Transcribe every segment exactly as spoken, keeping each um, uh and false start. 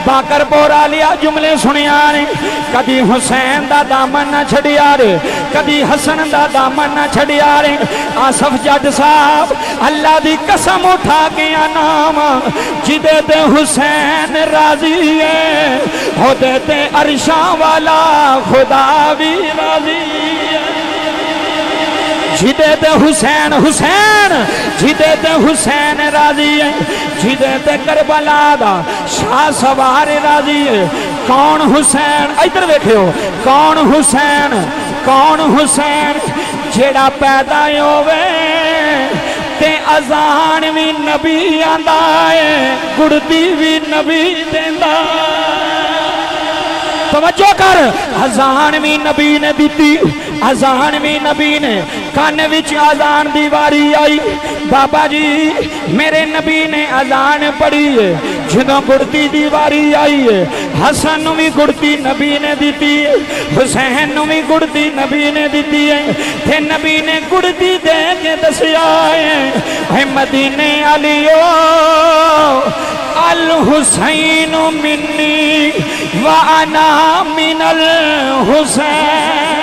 Baker پورا لیا جملے سنیا نے کدی حسین دا دامن نہ چھڑیا رے کدی حسن دا دامن نہ چھڑیا رے آصف جٹ صاحب اللہ دی قسم اٹھا کے نام جدے تے حسین راضی ہے ہو دیتے عرشاں والا خدا بھی راضی ہے جدے تے حسین حسین جدے تے حسین راضی ہے جدے تے کربلا دا شاہ سوار راضی ہے کون حسین ادھر دیکھو کون حسین کون حسین جیڑا پیدا ہوئے تے اذان بھی نبی آندا ہے گڑتی بھی نبی دیندا توجہ کر اذان بھی نبی نے دیتی اذان بھی نبی نے کان وچ اذان دی واری آئی بابا جی میرے نبی نے اذان پڑھی ہے جدوں گڑتی دی واری آئی ہے حسن نو بھی گڑتی نبی نے دیتی ہے حسین نو بھی گڑتی نبی نے دیتی ہے تے نبی نے گڑتی دے کے دسیا ہے اے مدینے علیو الحسین منی وانا من الحسین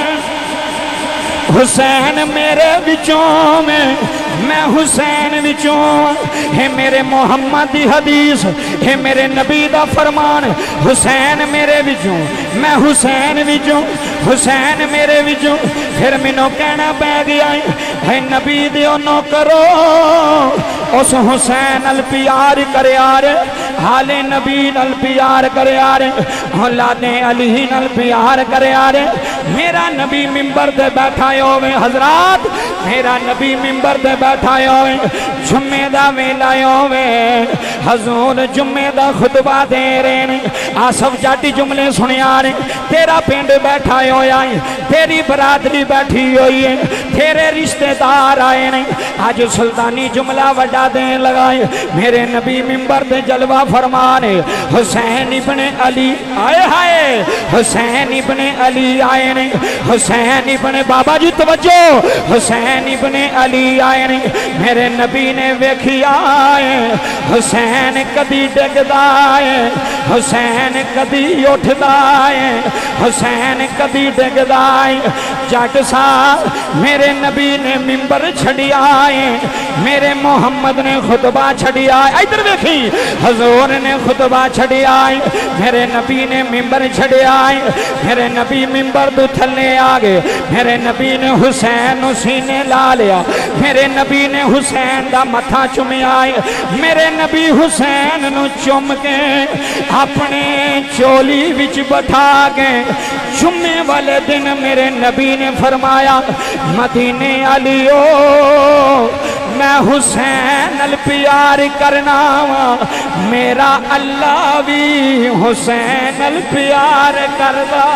حسین میرے بچوں میں میں حسین بچوں ہے میرے محمد دی حدیث ہے میرے نبی دا فرمان حسین میرے بچوں میں حسین بچوں حسین میرے بچوں پھر منو کہنا پہ گیا ہے نبی دیو نو کرو اس حسین الپیار کرے آرے حال نبی الپیار کرے آرے اولاد علی الپیار کرے آرے میرا نبی ممبر دے بیٹھا ہوئے حضرات میرا نبی ممبر دے بیٹھا ہوئے جمعہ دا ویلا ہوئے حضور جمعہ دا خطبہ دے رہے آصف جاٹی جملے سنے آرے تیرا پینڈ بیٹھا ہویا ہے تیری برادری بیٹھی ہوئی ہے تیرے رشتہ دار آئے نے آج سلطانی جملہ وڈا دیں لگائے میرے نبی ممبر دے جلوہ فرمانے حسین ابن علی آئے ہائے حسین ابن علی آئے نے حسین ابن بابا جی توجہ حسین ابن علی آئے نے میرے نبی نے ویکھی آئے حسین کدی ڈگ دائے حسین کدی اٹھ دائے حسین کدی ڈگ دائے جٹ صاحب میرے نبی نے ممبر چھڑی آئے میرے محمد نے خطبہ چھڑی آئے ادھر دیکھی حضور نے خطبہ چھڑی آئے میرے نبی نے ممبر چھڑی آئے میرے نبی ممبر دو تھلنے آگے میرے نبی نے حسین سینے لا لیا میرے نبی نے حسین دا متھا چمی آئے میرے نبی حسین نو چم کے اپنے چولی وچ بٹھا کے جمعے والے دن میرے نبی نے فرمایا مدینے علیو میں حسین الپیار کرنا میرا اللہ بھی حسین الپیار کردا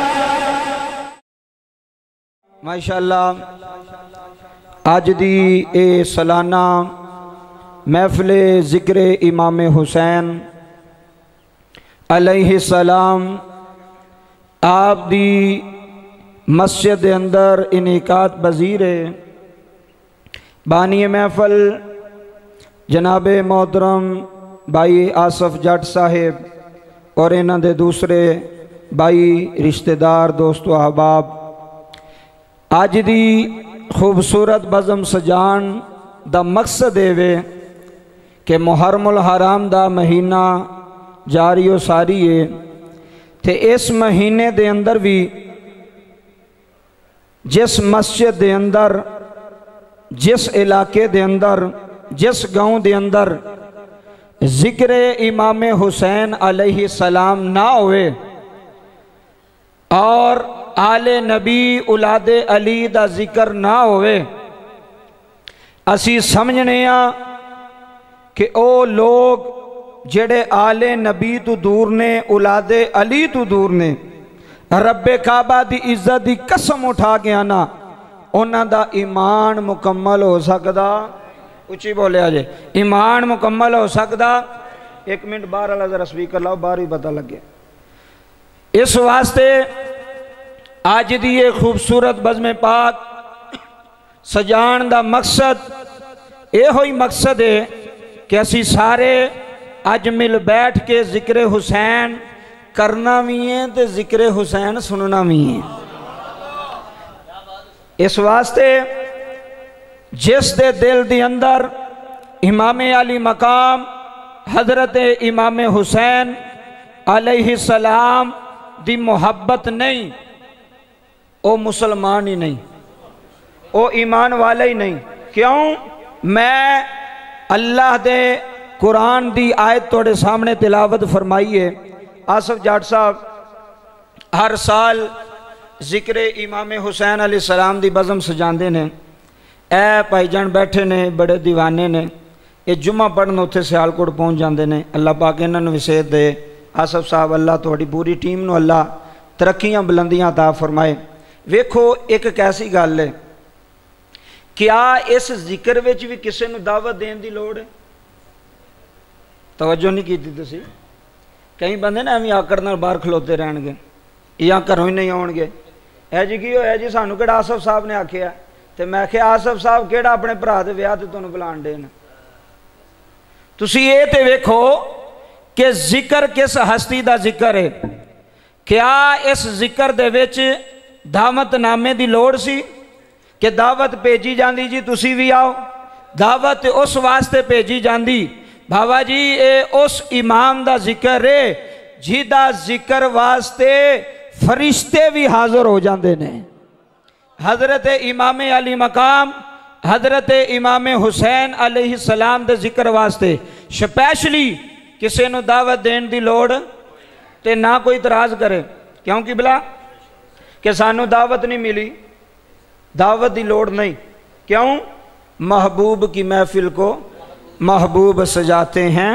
ماشاءاللہ آج دی اے سالانہ محفل ذکر امام حسین علیہ السلام آپ دی مسجد اندر انعقاد پذیر ہے بانی محفل جناب محترم بھائی آصف جٹ صاحب اور انہاں دے دوسرے بھائی رشتہ دار دوست و احباب آج دی خوبصورت بزم سجان دا مقصد ہے کہ محرم الحرام دا مہینہ جاری و ساری ہے تے اس مہینے دے اندر بھی جس مسجد دے اندر جس علاقے دے اندر جس گاؤں دے اندر ذکر امام حسین علیہ السلام نہ ہوئے اور آل نبی اولاد علی دا ذکر نہ ہوئے اسی سمجھنے ہاں کہ او لوگ جڑے آل نبی تو دور نے اولاد علی تو دور نے رب کعبہ دی عزت دی قسم اٹھا کے آنا انہاں دا ایمان مکمل ہو سکدا اچھی بولے آجے ایمان مکمل ہو سکدا ایک منٹ بار اللہ ذرا سپیکر لاؤ بار بھی پتہ لگے اس واسطے آج دی یہ خوبصورت بزم پاک سجان دا مقصد اے ہوئی مقصد ہے کہ اسی سارے اج مل بیٹھ کے ذکر حسین کرنا بھی ہے تے ذکر حسین سننا بھی ہے۔ اس واسطے جس دے دل دی اندر امام علی مقام حضرت امام حسین علیہ السلام دی محبت نہیں، او مسلمان ہی نہیں، او ایمان والا ہی نہیں۔ کیوں؟ میں اللہ دے قرآن دی آیت توڑے سامنے تلاوت فرمائیے۔ آصف جاٹ صاحب ہر سال ذکر امام حسین علیہ السلام دی بزم سجاندے نے، اے پائی جان بیٹھے نے بڑے دیوانے نے، یہ جمعہ پڑھن اتھے سیالکوٹ پہنچ جاندے نے، اللہ پاک انہاں نوں وسعت دے۔ آصف صاحب اللہ تہاڈی پوری ٹیم نو اللہ ترقیاں بلندیاں عطا فرمائے۔ ویکھو ایک کیسی گل ہے، کیا اس ذکر وچ بھی کسے نو دعوت دین دی لوڑ ہے؟ توجہ نہیں کیتی تسی؟ کئی بندے نا ایویں آکڑ نال باہر کھلوتے رہن گے یا گھروں ہی نہیں آن گے، اے جی کی ہویا جی سانوں کیڑا آصف صاحب نے آکھیا تے میں کہ آصف صاحب کیڑا اپنے بھرا دے ویاہ تے تانوں بلان دے نا۔ تسی اے تے ویکھو کہ ذکر کس ہستی دا ذکر ہے؟ کیا اس ذکر دے وچ دعوت نامے دی لوڑ سی کہ دعوت بھیجی جاندی جی تسی بھی آؤ؟ دعوت اس واسطے بھیجی جاندی بابا جی اے اس امام دا ذکر ہے جی دا ذکر واسطے فرشتے بھی حاضر ہو جاندے نے۔ حضرت امام علی مقام حضرت امام حسین علیہ السلام دے ذکر واسطے سپیشلی کسے نو دعوت دین دی لوڑ تے نہ کوئی اعتراض کرے، کیوں کہ بلا کہ سانو دعوت نہیں ملی، دعوت دی لوڑ نہیں۔ کیوں؟ محبوب کی محفل کو محبوب سجاتے ہیں،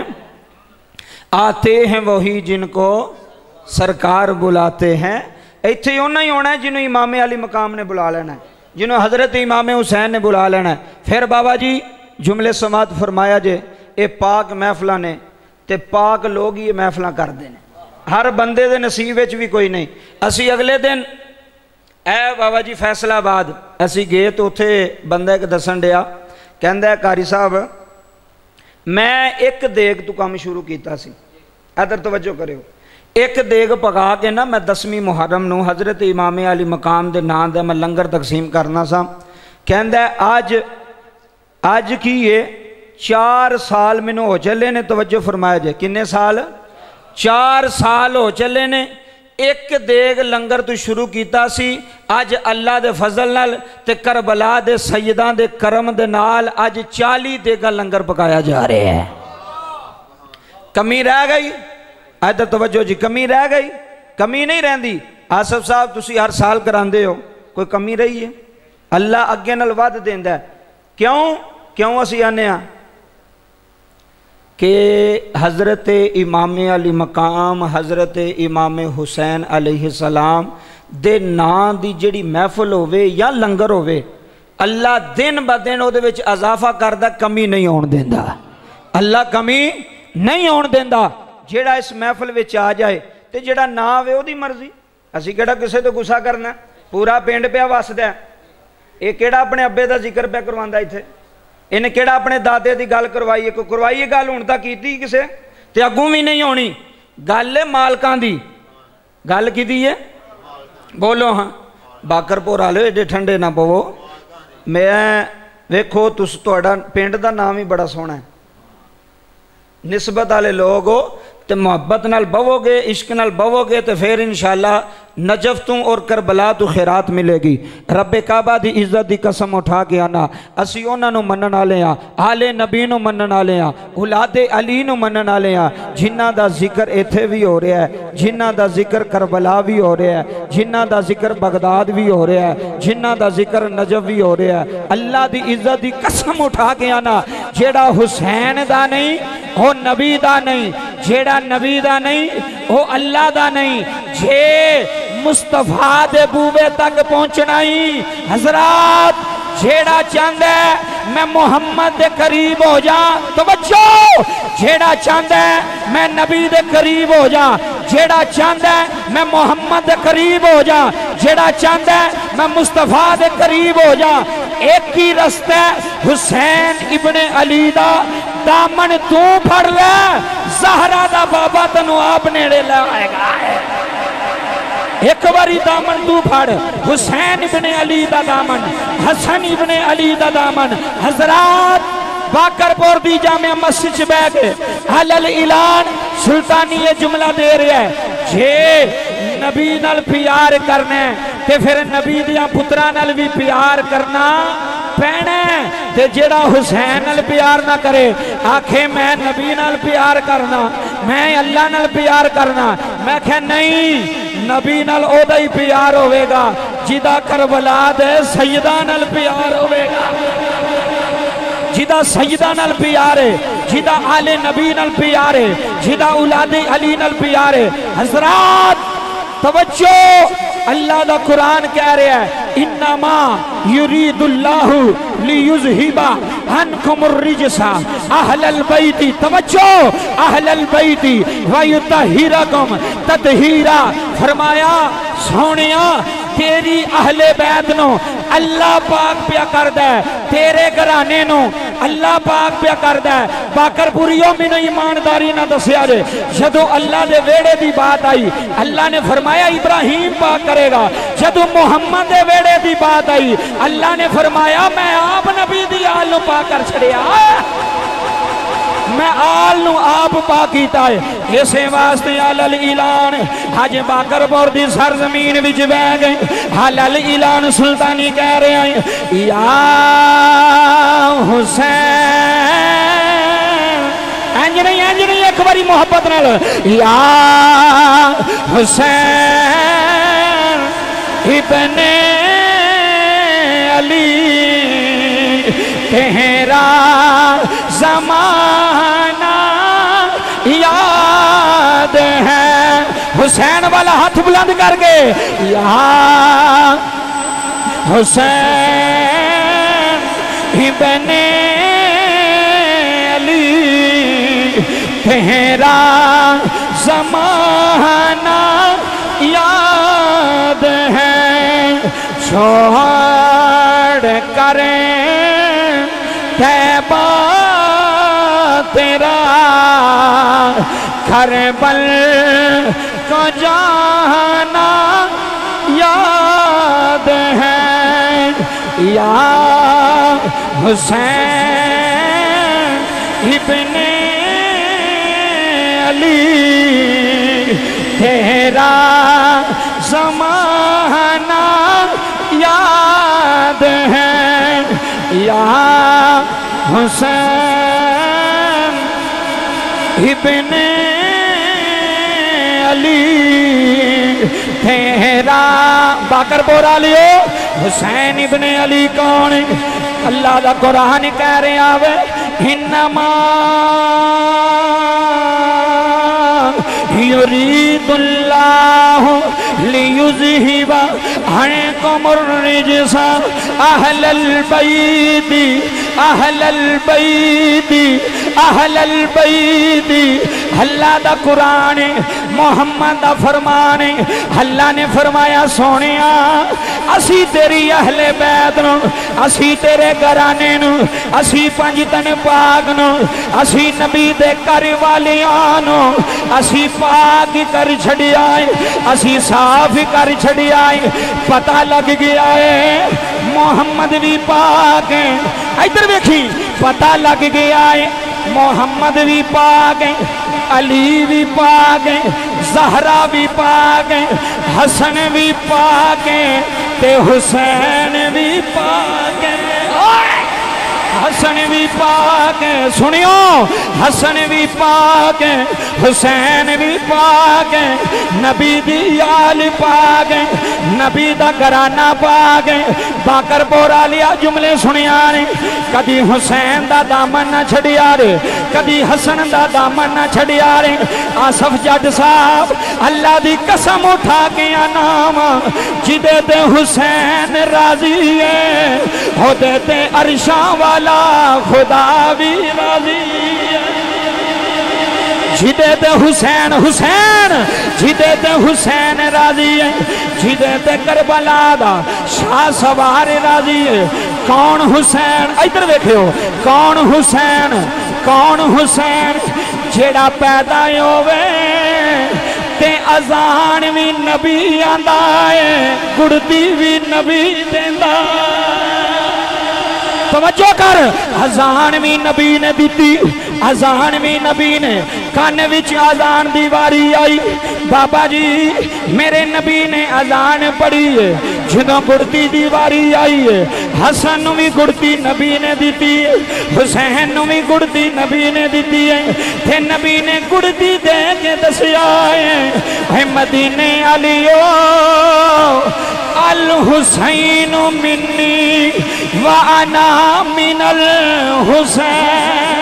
آتے ہیں وہی جن کو سرکار بلاتے ہیں۔ ایتھے یوں نہیں ہونا ہے جنہوں امام علی مقام نے بلا لینا ہے، جنہوں حضرت امام حسین نے بلا لینا ہے۔ پھر بابا جی جملے سماعت فرمایا جے اے پاک محفلہ نے تے پاک لوگ یہ محفلہ کر دینے، ہر بندے دے نصیب وچ بھی کوئی نہیں۔ اسی اگلے دن اے بابا جی فیصلہ آباد اسی گئے تو اتھے بندہ ایک دسن دیا، کہندہ ہے قاری صاحب میں ایک دیگ تو کام شروع کیتا سی، ادھر توجہ کرے ہو، ایک دیگ پکا کے نا میں دسویں محرم نو حضرت امام علی مقام دے نام دے میں لنگر تقسیم کرنا سا۔ کہندہ ہے آج آج کی یہ چار سال میں نو ہو چلے نے، توجہ فرمایا جائے کنے سال؟ چار سال ہو چلے نے، ایک دیگ لنگر تو شروع کیتا سی، آج اللہ دے فضل نال تے کربلا دے سیدان دے کرم دے نال آج چالی دیگا لنگر پکایا جا رہے ہیں۔ کمی رہ گئی؟ ادھر توجہ جی، کمی رہ گئی؟ کمی نہیں رہندی۔ آصف صاحب تسی ہر سال کراندے ہو، کوئی کمی رہی ہے؟ اللہ اگے نال ود دیندا ہے۔ کیوں کیوں اسی آنے ہاں کہ حضرت امام علی مقام حضرت امام حسین علیہ السلام دے نام دی جڑی محفل ہوئے یا لنگر ہوئے، اللہ دن با دن او دے وچ اضافہ کردہ، کمی نہیں ہون دیندا۔ اللہ کمی نہیں ہون دیندا۔ جیڑا اس محفل وچ آ جائے تے جیڑا نہ آوے او دی مرضی، اسی کیڑا کسے تو گسا کرنا، پورا پینڈ پیا وسدا ہے۔ اے کیڑا اپنے ابے دا ذکر پیا کرواندا ایتھے؟ انہیں کیڑا اپنے دادے دی گل کروائیے؟ کوئی کروائیے گل ہون تا کیتی کسے تے اگوں بھی نہیں ہونی۔ گل ہے مالکاں دی، گل کی دی ہے؟ بولو ہاں، باکر پور والے ایڈے ٹھنڈے نہ پو۔ میں ویکھو تس تہاڈا پنڈ دا نام ہی بڑا سونا ہے، نسبت والے لوگ ہو تے محبت نال بہو گے، عشق نال بہو گے تے پھر انشاءاللہ نجف تو اور کربلا تو خیرات ملے گی۔ رب کعبہ دی عزت دی قسم اٹھا کے آنا، اسی انہاں نو منن والے ہاں، آل نبی نو منن والے ہاں، اولاد علی نو منن والے ہاں، جنہاں دا ذکر ایتھے بھی ہو رہا ہے، جنہاں دا ذکر کربلا بھی ہو رہا ہے، جنہاں دا ذکر بغداد بھی ہو رہا ہے، جنہاں دا ذکر نجف بھی ہو رہا ہے۔ اللہ دی عزت دی قسم اٹھا کے آنا، جیڑا حسین دا نہیں وہ نبی دا نہیں، جیڑا نبی دا نہیں وہ اللہ دا نہیں، جے مصطفیٰ دے بوبے تک پہنچنا ہی حضرات جیڑا چاند ہے میں محمد دے قریب ہو جا، توجہ، جیڑا چاند ہے میں نبی دے قریب ہو جا، جیڑا چاند ہے میں محمد دے قریب ہو جا، جیڑا چاند ہے میں مصطفیٰ دے قریب ہو جا، ایک ہی رستہ حسین ابن علی دا دامن تو پھڑ لے زہرا دا بابا تنو آپ نیڑے لائے گا ایک باری دامن تو پھڑ حسین ابن علی دا دامن حسن ابن علی دا دامن حضرات باکر پور دی جامعہ مسجد چ بیٹھ کے حلل اعلان سلطانی یہ جملہ دے رہے ہیں جے نبی نال پیار کرنے تے پھر نبی دیاں پترہ نال بھی پیار کرنا پینے تے جڑا حسین نال پیار نہ کرے آکھے میں نبی نال پیار کرنا میں اللہ نال پیار کرنا میں کہے نہیں نبی نال او دا ہی پیار ہوئے گا جدا کربلا دے سیدہ نال پیار ہوئے گا جدا سیدہ نال پیارے جدا آل نبی نال پیارے جدا اولاد علی نال پیارے حضرات توجہ اللہ دا قرآن کہہ رہے ہیں انما یرید اللہ لیذہب عنکم الرجس اہل البیت توجہ اہل البیت ویطہرکم تطہیرا فرمایا سونیا تیری اہل بیت نو اللہ پاک پیا کر دے تیرے گھرانے نو اللہ پاک پیا کر دے باکر پوریوں میں ایمانداری نہ دسیا جے جدو اللہ دے ویڑے دی بات آئی اللہ نے فرمایا ابراہیم پاک کرے گا جدو محمد دے ویڑے دی بات آئی اللہ نے فرمایا میں آپ نبی دی آل نو پاک کر چھڑیا میں آل نو آپ پاکیتا ہے اسے واسطے حلل اعلان حج باکر پور دی سرزمین وچ بہ گئے حلل اعلان سلطانی کہہ رہے ہیں یا حسین انج نہیں انج نہیں ایک باری محبت نال یا حسین ابن علی تیرا زمانہ یاد ہے حسین والا ہاتھ بلند کر کے یا حسین ابن علی تیرا زمانہ یاد ہے چھوڑ کریں تیبہ تیرا کربل کو جانا یاد ہے یا حسین ابن علی تیرا زمانہ یاد ہے یا حسین ابن علی تیرا باکر پورا لیو حسین ابن علی کون اللہ دا قرآن کہہ رہے آوے انما یرید اللہ لیذہب عنکم الرجس اہل البیت اہل البیت اہل البیت اللہ دا قرآن محمد دا فرمان اللہ نے فرمایا سونیا اسی تیری اہل بیت نو اسی تیرے گھرانے نو اسی پنجتن پاک نو اسی نبی دے کر والیاں اسی پاک کر چھڑی آئے اسی صاف کر چھڑی آئے پتہ لگ گیا ہے محمد بھی پاک ہے ادھر دیکھی پتہ لگ گیا ہے محمد بھی پاک ہے علی بھی پاک ہے زہرا بھی پاک ہے حسن بھی پاک ہے تے حسین بھی پاک ہے حسن بھی پاک ہے سنیو حسن بھی پاک ہے حسین بھی پاک ہے نبی دی آل پاک ہے نبی دا گھرانہ پاک ہے باکر پورا لیا جملے سنیانے کدی حسین دا دامن نہ چھڑیا رے کدی حسن دا دامن نہ چھڑیا رے آصف جج صاحب اللہ دی قسم اٹھا کے نام جدے تے حسین راضی ہے ہو دیتے عرشاں والا خدا بھی راضی ہے جدے تے حسین حسین جدے تے حسین راضی ہے جدے تے کربلا دا شاہ سوار راضی ہے کون حسین ادھر دیکھو کون حسین کون حسین جیڑا پیدا ہووے تے اذان بھی نبی آندا ہے گڑتی بھی نبی دیندا توجہ کر اذان بھی نبی نے دیتی اذان بھی نبی نے کان وچ اذان دی واری آئی بابا جی میرے نبی نے اذان پڑھی ہے جدوں گڑتی دی واری آئی ہے حسن نو بھی گڑتی نبی نے دیتی ہے حسین نو بھی گڑتی نبی نے دیتی ہے تے نبی نے گڑتی دے کے دسیا ہے اے مدینے علیو الحسین منی وانا من الحسین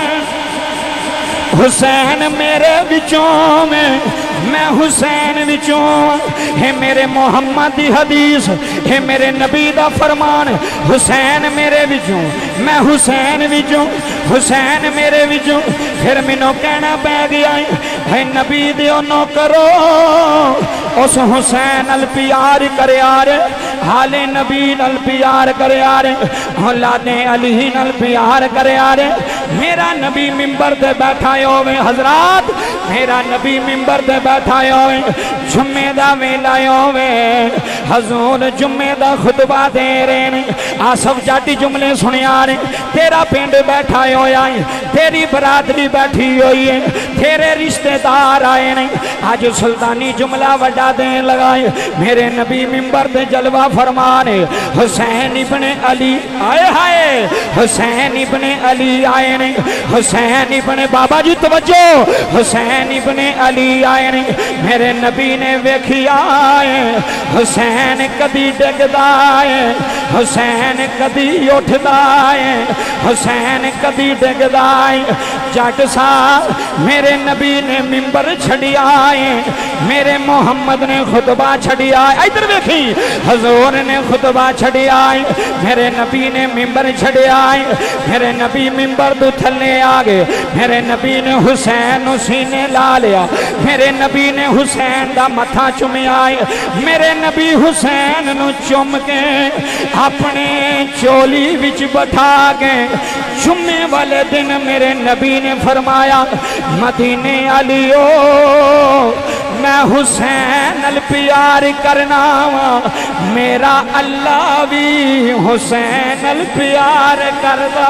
حسین میرے بچوں میں میں حسین وچوں ہے میرے محمد دی حدیث ہے میرے نبی دا فرمان حسین میرے وچوں میں حسین وچوں حسین میرے وچوں پھر مینوں کہنا پے گیا ہے نبی دیو نو کرو اس حسین ال پیار کرے آرے حال نبی نال پیار کرے آرے اولاد علی نال پیار کرے آرے میرا نبی منبر دے بیٹھا ہوئے حضرات میرا نبی منبر دے بیٹھا ہوئے جمعے دا ویلا ہوئے حضور جمعے دا خطبہ دے رہے ہیں آصف جاٹی جملے سنے آ رہے تیرا پینڈ بیٹھا ہویا ہے تیری برادری بیٹھی ہوئی ہے تیرے رشتہ دار آئے نہیں آج سلطانی جملہ وڈا دیں لگائے میرے نبی منبر دے جلوہ فرمانے حسین ابن علی آئے ہائے حسین ابن علی آئے نہیں حسین ابن بابا جی توجہ حسین ابن علی آئے نہیں میرے نبی نے ویکھی آئے حسین کدی ڈگ دائے حسین کدی اٹھ دائے حسین کدی ڈگ دائے جٹ صاحب میرے نبی نے منبر چھڑی آئے میرے محمد نے خطبہ چھڑی آئے ادھر دیکھی حضور نے خطبہ چھڑی آئے میرے نبی نے منبر چھڑی آئے میرے نبی منبر دو تھلے آگے میرے نبی نے حسین سینے لا لیا میرے نبی نے حسین دا متھا چومے آئے میرے نبی حسین نو چوم کے اپنے چولی وچ بٹھا کے جمعے والے دن میرے نبی نے فرمایا مدینے علیو میں حسین ال پیار کرنا میرا اللہ بھی حسین ال پیار کردا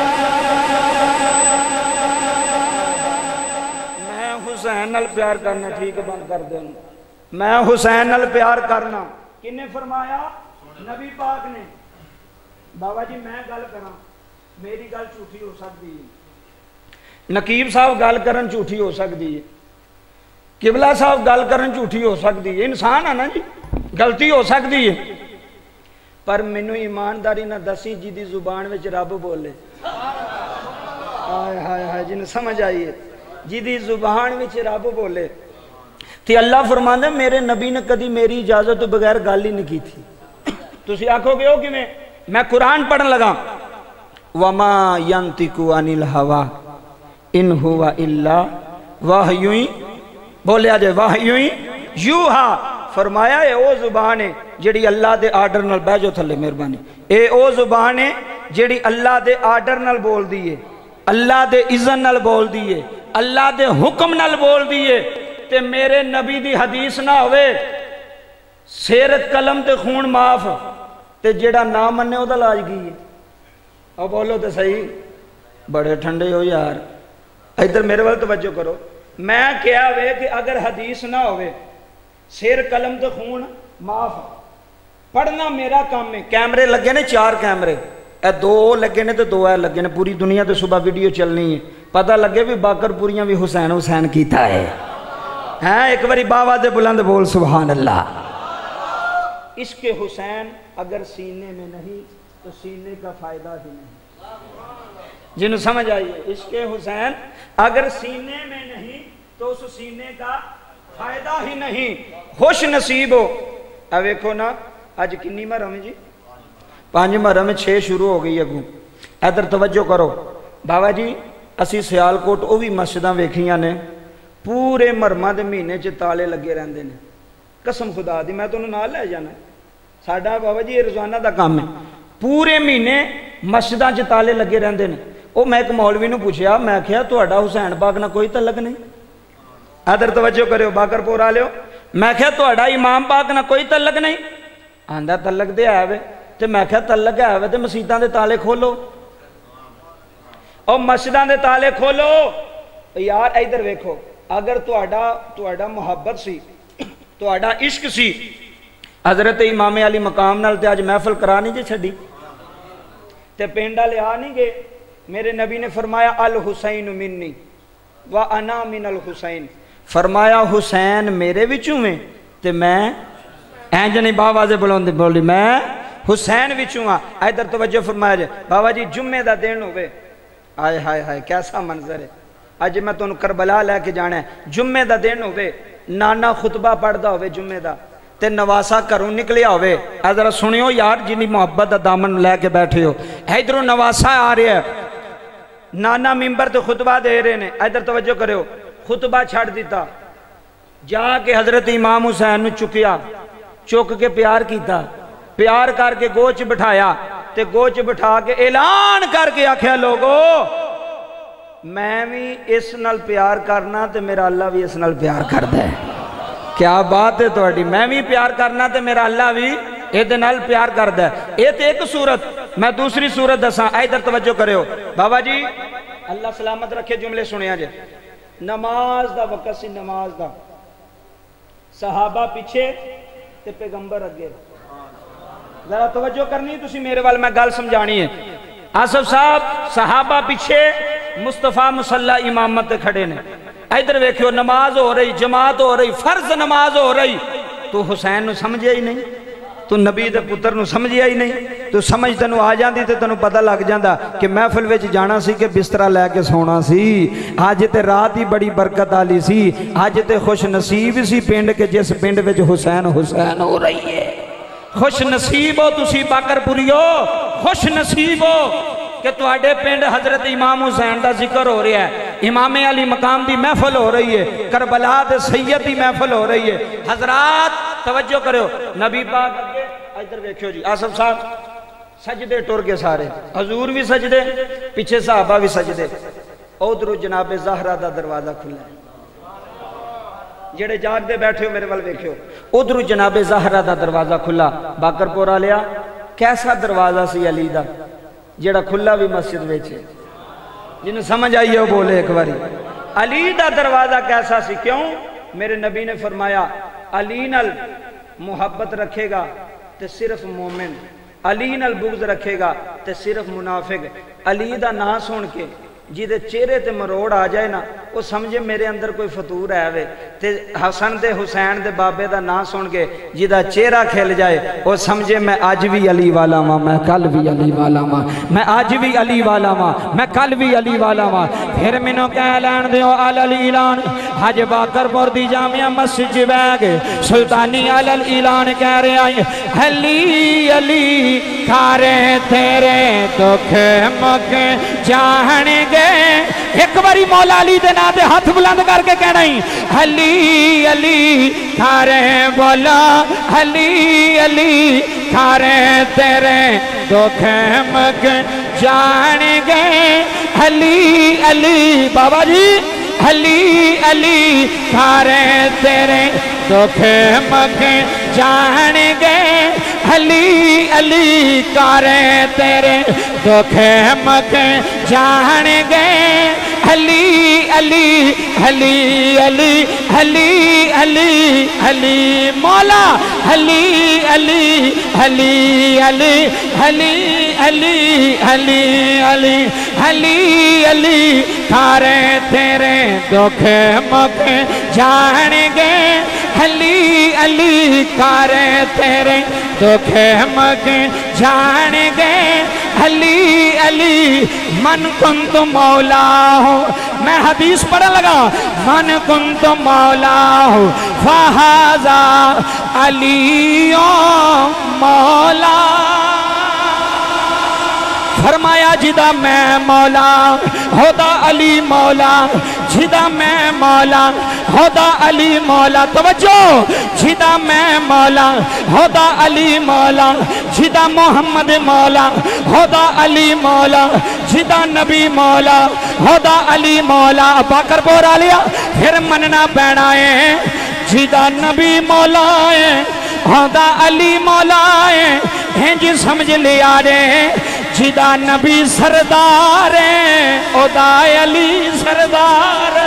میں حسین ال پیار کرنا ٹھیک بند کر دیں میں حسین ال پیار کرنا کن نے فرمایا نبی پاک نے بابا جی میں گل کرنا میری گل جھوٹی ہو سکتی ہے نقیب صاحب گل کرن جھوٹی ہو سکتی ہے قبلہ صاحب گل کرن جھوٹی ہو سکتی ہے انسان ہے نا جی غلطی ہو سکتی ہے پر مینو ایمانداری نہ دسی جی دی زبان وچ رب بولے ہائے ہائے ہائے جن سمجھ آئیے جی دی زبان وچ رب بولے تے اللہ فرماندا میرے نبی نے کدی میری اجازت تو بغیر گل ہی نہیں کی تھی تسی آکھو گے ہو کہ میں میں قرآن پڑھن لگا وما ينطق عن الهوى ان هو الا وحی بولے آجے وحی یوہا فرمایا اے او زبان ہے جیڑی اللہ دے آرڈر نال بیجو تھلے مہربانی اے او زبان ہے جیڑی اللہ دے آرڈر نال بول دیئے اللہ دے اذن نال بول دیئے اللہ دے حکم نال بول دیئے تے میرے نبی دی حدیث نہ ہوئے سیر قلم تے خون معاف تے جیڑا نہ مننے او دا لاج گئی ہے اب بولو تے صحیح بڑے ٹھنڈے ہو یار ادھر میرے والے توجہ کرو میں کیا ہوئے کہ اگر حدیث نہ ہوئے سیر قلم تو خون معاف پڑھنا میرا کام ہے کیمرے لگے نے چار کیمرے اے دو لگے نے تو دو ہے لگے نے پوری دنیا تو صبح ویڈیو چلنی ہے پتہ لگے بھی باکر پوریاں بھی حسین حسین کیتا ہے ہاں ایک باری باوا دے بلند بول سبحان اللہ عشق حسین اگر سینے میں نہیں تو سینے کا فائدہ ہی نہیں جنہوں سمجھ آئیے عشق حسین اگر سینے میں نہیں تو اس سینے کا فائدہ ہی نہیں خوش نصیب ہو اب ایکھو نا آج کنی مرم ہے جی پانچ مرم چھے شروع ہو گئی اگوں ادھر توجہ کرو بابا جی اسی سیالکوٹ او بھی مسجداں ویکھیاں نے پورے مرمہ دے مہینے چ تالے لگے رہندے نے قسم خدا دی میں تو انہوں نال لے جانا ساڈا بابا جی یہ روزانہ دا کام ہے پورے مہینے مسجداں چ تالے لگے رہندے نے وہ میں ایک مولوی نو پوچھیا، میں کہا تہاڈا حسین پاک نہ کوئی تعلق نہیں؟ ادھر توجہ کرو باکر پور والےو، میں کہا تہاڈا امام پاک نہ کوئی تعلق نہیں؟ آندا تعلق تے ہے وے، تے میں کہا تعلق ہے وے تے مسجداں دے تالے کھولو، اور مسجداں دے تالے کھولو۔ یار ادھر ویکھو، اگر تہاڈا تہاڈا محبت سی، تہاڈا عشق سی حضرت امام علی مقام نال تے اج محفل کرا نہیں جے چھڈی، تے پینڈا لیا نہیں گے۔ میرے نبی نے فرمایا الحسین منی وانا من الحسین، فرمایا حسین میرے وچوں میں تے میں اینج نہیں بابا سے بلوندی بولی میں حسین وچوں ہاں۔ ادھر توجہ فرمایا جائے بابا جی جمعے دا دن ہوئے، آئے ہائے ہائے کیسا منظر ہے، اج میں تانوں کربلا لے کے جانا ہے، جمعے دا دن ہوئے، نانا خطبہ پڑھدا ہوئے جمعے دا، تے نواسا گھروں نکلیا ہوئے، ادھر سنیو یار جنی محبت دا دامن لے کے بیٹھے ہو، ادھروں نواسا آ رہا ہے، نانا ممبر تے خطبہ دے رہے نے، ادھر توجہ کرو، خطبہ چھڑ دیتا، جا کے حضرت امام حسین نو چکیا، چک کے پیار کیتا، پیار کر کے گوچ بٹھایا، تے گوچ بٹھا کے اعلان کر کے آکھیا لوگو میں بھی اس نال پیار کرنا تے میرا اللہ بھی اس نال پیار کردا ہے۔ کیا بات ہے تہاڈی، میں بھی پیار کرنا تے میرا اللہ بھی اے نال پیار کردا ہے۔ اے تے ایک صورت، میں دوسری صورت دساں، ادھر توجہ کرو بابا جی اللہ سلامت رکھے، جملے سنیا جے۔ نماز دا وقت سی، نماز دا، صحابہ پیچھے تے پیغمبر اگے، ذرا توجہ کرنی تسی میرے وال، میں گل سمجھانی ہے۔ آصف صاحب صحابہ پیچھے، مصطفیٰ مصلی امامت کھڑے نے، ادھر ویکھو نماز ہو رہی، جماعت ہو رہی، فرض نماز ہو رہی، تو حسین نو سمجھے ہی نہیں، تو نبی دے پتر نو سمجھے ہی نہیں، تو سمجھ تنو آ جاندی تے تنو پتہ لگ جاندہ کہ محفل وچ جانا سی کہ بسترہ لے کے سونا سی، آج تے رات ہی بڑی برکت آلی سی، آج تے خوش نصیب سی پینڈ کے جس پینڈ وچ حسین حسین ہو رہی ہے۔ خوش نصیب ہو تسی باکر پوریو، خوش نصیب ہو کہ تو آڈے پینڈ حضرت امام حسین دا ذکر ہو رہا ہے، امام علی مقام دی محفل ہو رہی ہے، کربلا دے سید دی محفل ہو رہی ہے۔ حضرات توجہ کرو، نبی پاک ادھر دیکھو جی، آصف صاحب سجدے ٹور کے سارے، حضور بھی سجدے، پیچھے صحابہ بھی سجدے، ادھر جناب زہرہ دا دروازہ کھلا ہے، جڑے جاگ دے بیٹھے ہو میرے وال دیکھو، ادھر جناب زہرہ دا دروازہ کھلا، باکر پورا لیا، کیسا دروازہ سی علی دا جڑا کھلا بھی مسجد ویچے، جنہیں سمجھ آئیے وہ بولے ایک باری، علی دا دروازہ کیسا سی، کیوں؟ میرے نبی نے فرمایا علی نال محبت رکھے گا تے صرف مومن، علی نال بغض رکھے گا تے صرف منافق۔ علی دا نا سن کے جیدے چہرے تے مروڑ آ جائے نا، وہ سمجھے میرے اندر کوئی فطور ہے وے، تے حسن دے حسین دے بابے دا نا سن کے جیدہ چہرہ کھل جائے، وہ سمجھے میں آج بھی علی والا ماں، میں کل بھی علی والا ماں، میں آج بھی علی والا ماں، میں کل بھی علی والا ماں۔ پھر منو کہہ لین دیو علی اعلان، حج باکر پور دی جامعہ مسجد بیگ سلطانی علی اعلان کہہ رہے آئیں، علی علی کھارے تیرے دکھ مک جاہن گے، ایک باری مولا علی دے نا دے ہاتھ بلند کر کے کہنا ہی، علی علی کھارے بولا، علی علی کھارے تیرے دکھ مک جان گے، علی علی بابا جی علی علی کھارے تیرے دکھ مک جان گے، علی علی کھارے تیرے دکھ مک جان گے، علی علی علی علی علی علی علی مولا، علی علی علی علی علی علی علی علی علی علی کھارے تیرے دکھ مک جان گے، علی علی کھارے تیرے دکھ مک جان گے، علی علی من کنت مولا ہو، میں حدیث پڑھا لگا، من کنت مولا ہو فہذا علی مولا، فرمایا جدا میں مولا ہوتا علی مولا، جدا میں مولا ہودا علی مولا توجہ جدا میں مولا ہودا علی مولا جدا محمد مولا ہودا علی مولا جدا نبی مولا ہودا علی مولا باکر بورا لیا پھر مننا پینا ہے جدا نبی مولا ہے ہودا علی مولا ہے ہنج سمجھ لیا رے جدا نبی سردار ہے ہودا علی سردار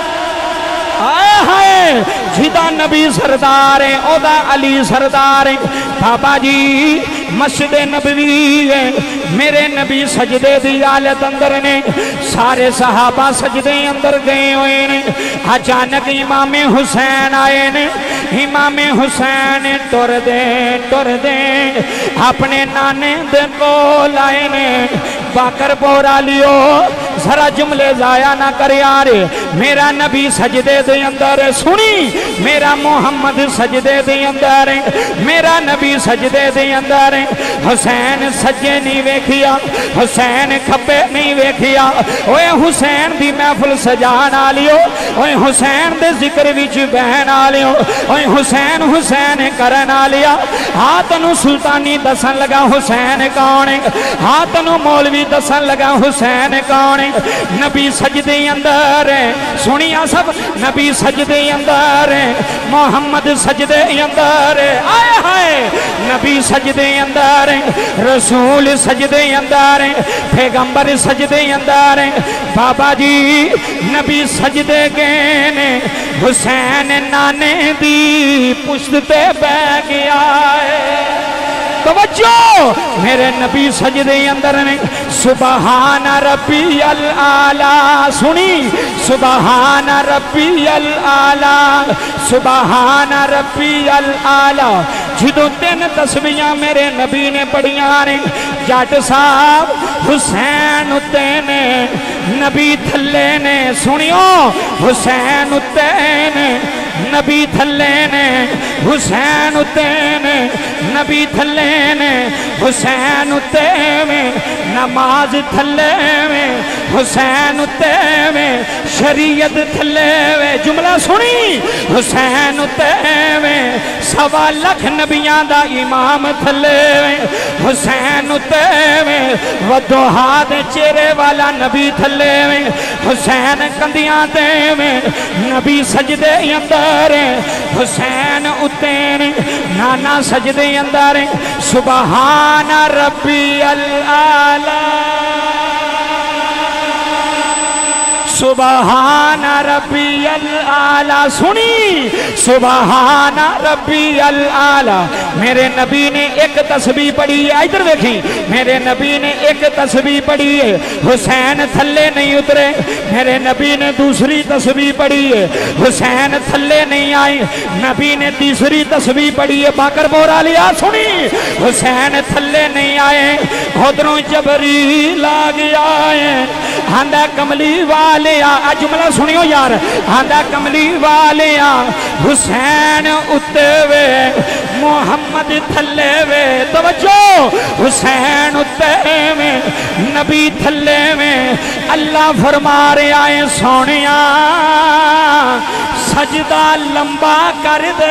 آئے ہائے جدا نبی سردار ہے اودا علی سردار ہے بابا جی مسجد نبوی ہے میرے نبی سجدے دی آلت اندر نے سارے صحابہ سجدے اندر گئے ہوئے نے اچانک امام حسین آئے نے امام حسین ٹر دے ٹر دے اپنے نانے دے کول آئے نے باکر بورا لیو ذرا جملے ضائع نہ کر یارے میرا نبی سجدے دے اندر سنی میرا محمد سجدے دے اندر میرا نبی سجدے دے اندر حسین سجے نہیں ویکھیا حسین کھپے نہیں ویکھیا اوے حسین دی محفل سجان آلیو اوے حسین دے ذکر وچ بہن آلیو اوے حسین حسین کرن آلیا ہاتھنو سلطانی دسن لگا حسین کون ہاتھنو مولوی دسن لگا حسین کون نبی سجدے اندر سنیا سب نبی سجدے اندر محمد سجدے اندر آئے ہائے نبی سجدے اندر رسول سجدے اندر پیغمبر سجدے اندر بابا جی نبی سجدے گئے حسین نانے دی پشت تے بہ گیا ہے توجہ میرے نبی سجدے اندر نے سبحان ربی العالی سنی سبحان ربی العالی سبحان ربی العالی جدو تین تسبیحاں میرے نبی نے پڑھیاں نے جٹ صاحب حسین اتے نے نبی تھلے نے سنیو حسین اتے نے نبی تھلے نے حسین اتے نے نبی تھلے نے حسین اتے میں نماز تھلے میں حسین اتے میں شریعت تھلے میں جملہ سنی حسین اتے میں سوا لکھ نبیاں دا امام تھلے میں حسین اتے میں ودوہا دے چہرے والا نبی تھلے میں حسین کندیاں دے میں نبی سجدے اندر حسین اتے نے نانا سجدے اندر سبحان ربی العالی سبحان ربی العالی سنی سبحان ربی العالی میرے نبی نے ایک تسبیح پڑھی ہے ادھر دیکھیں میرے نبی نے ایک تسبیح پڑھی ہے حسین تھلے نہیں اترے میرے نبی نے دوسری تسبیح پڑھی ہے حسین تھلے نہیں آئے نبی نے تیسری تسبیح پڑھی ہے باکر بورا لیا سنی حسین تھلے نہیں آئے ادھروں جبریل آ گیا ہے ہندہ کملی والے جملہ سنیو یار آدھا کملی والیا حسین اتے وے محمد تھلے وے توجہ حسین اتے وے نبی تھلے وے اللہ فرما رہے آئے سونیا سجدہ لمبا کر دے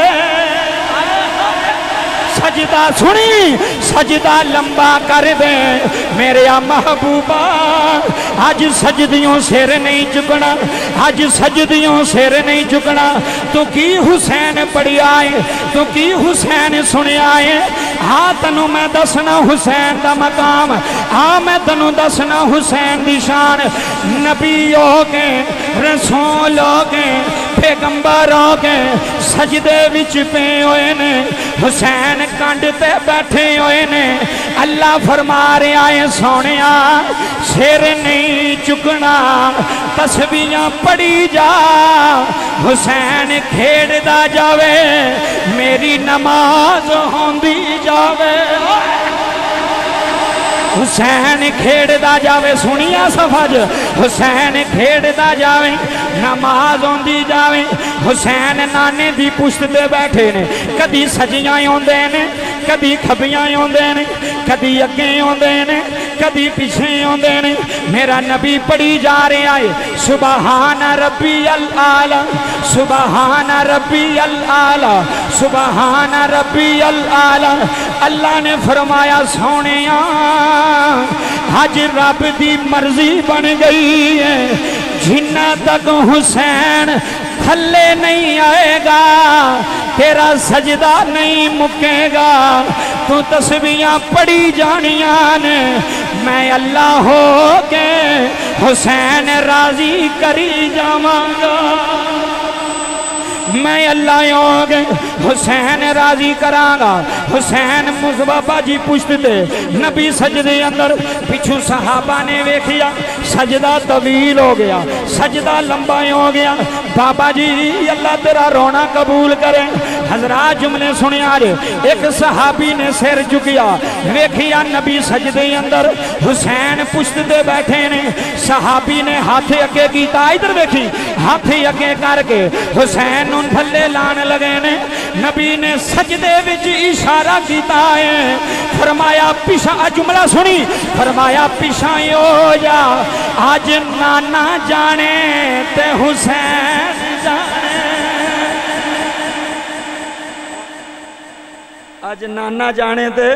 سجدہ سنی سجدہ لمبا کر دے میرے محبوبہ آج سجدیوں سیر نہیں چکنا آج سجدیوں سیر نہیں چکنا تو کی حسین پڑھی آئے تو کی حسین سنے آئے ہاں تنو میں دسنا حسین دا مقام ہاں میں تنو دسنا حسین دی شان نبی ہو گئے رسول ہو گئے پیغمبر ہو گئے سجدے وچ پے ہوئے نے حسین کانڈ تے بیٹھے ہوئے نے اللہ فرما رہے آئے سونیا سیر نہیں چکنا تسبیحاں پڑھی جا حسین کھیڑ دا جاوے میری نماز ہوندی جاوے حسین کھیڑ دا جاوے سنیا سفج حسین کھیڑ دا جاوے نماز ہوندی جاوے حسین نانے دی پشت دے بیٹھے نے کدی سجیاں ہوندے نے کدی کھبیاں ہوندے نے کدی اگے ہوندے نے कदी पिछे आउंदे ने मेरा नबी पढ़ी जा रहा है सुबहान रब्बी अल आला सुबहान रब्बी अल आला सुबहान रब्बी अल आला। अल्लाह ने फरमाया सोने आज रब दी मर्जी बन गई है जिन्ना तक हुसैन थल्ले नहीं आएगा तेरा सजदा नहीं मुकेगा तू तस्बीहां पढ़ी जानिया ने मैं अल्लाह हो के हुसैन राजी करी जावांगा मैं अल्लाह योग हुसैन राजी करांगा। हुसैन मुसबाबा जी पुश्त दे नबी सजदे अंदर पिछू सहाबा ने वेखिया सजदा तवील हो गया सजदा लंबा हो गया। बाबा जी अल्लाह तेरा रोना कबूल करे। हजरात जुमले सुनिया जे एक सहाबी ने सिर झुकिया वेखिया नबी सजदे अंदर हुसैन पुश्त दे बैठे ने सहाबी ने हाथ अगे कीता इधर वेखी हाथ अगे करके हुसैन थल्ले लाने लगे ने। नबी ने सजदे विच इशारा किया है फरमाया पिछा जुमला सुनी फरमाया पिछा हो जा आज नाना जाने ते हुसैन जाने आज नाना जाने ते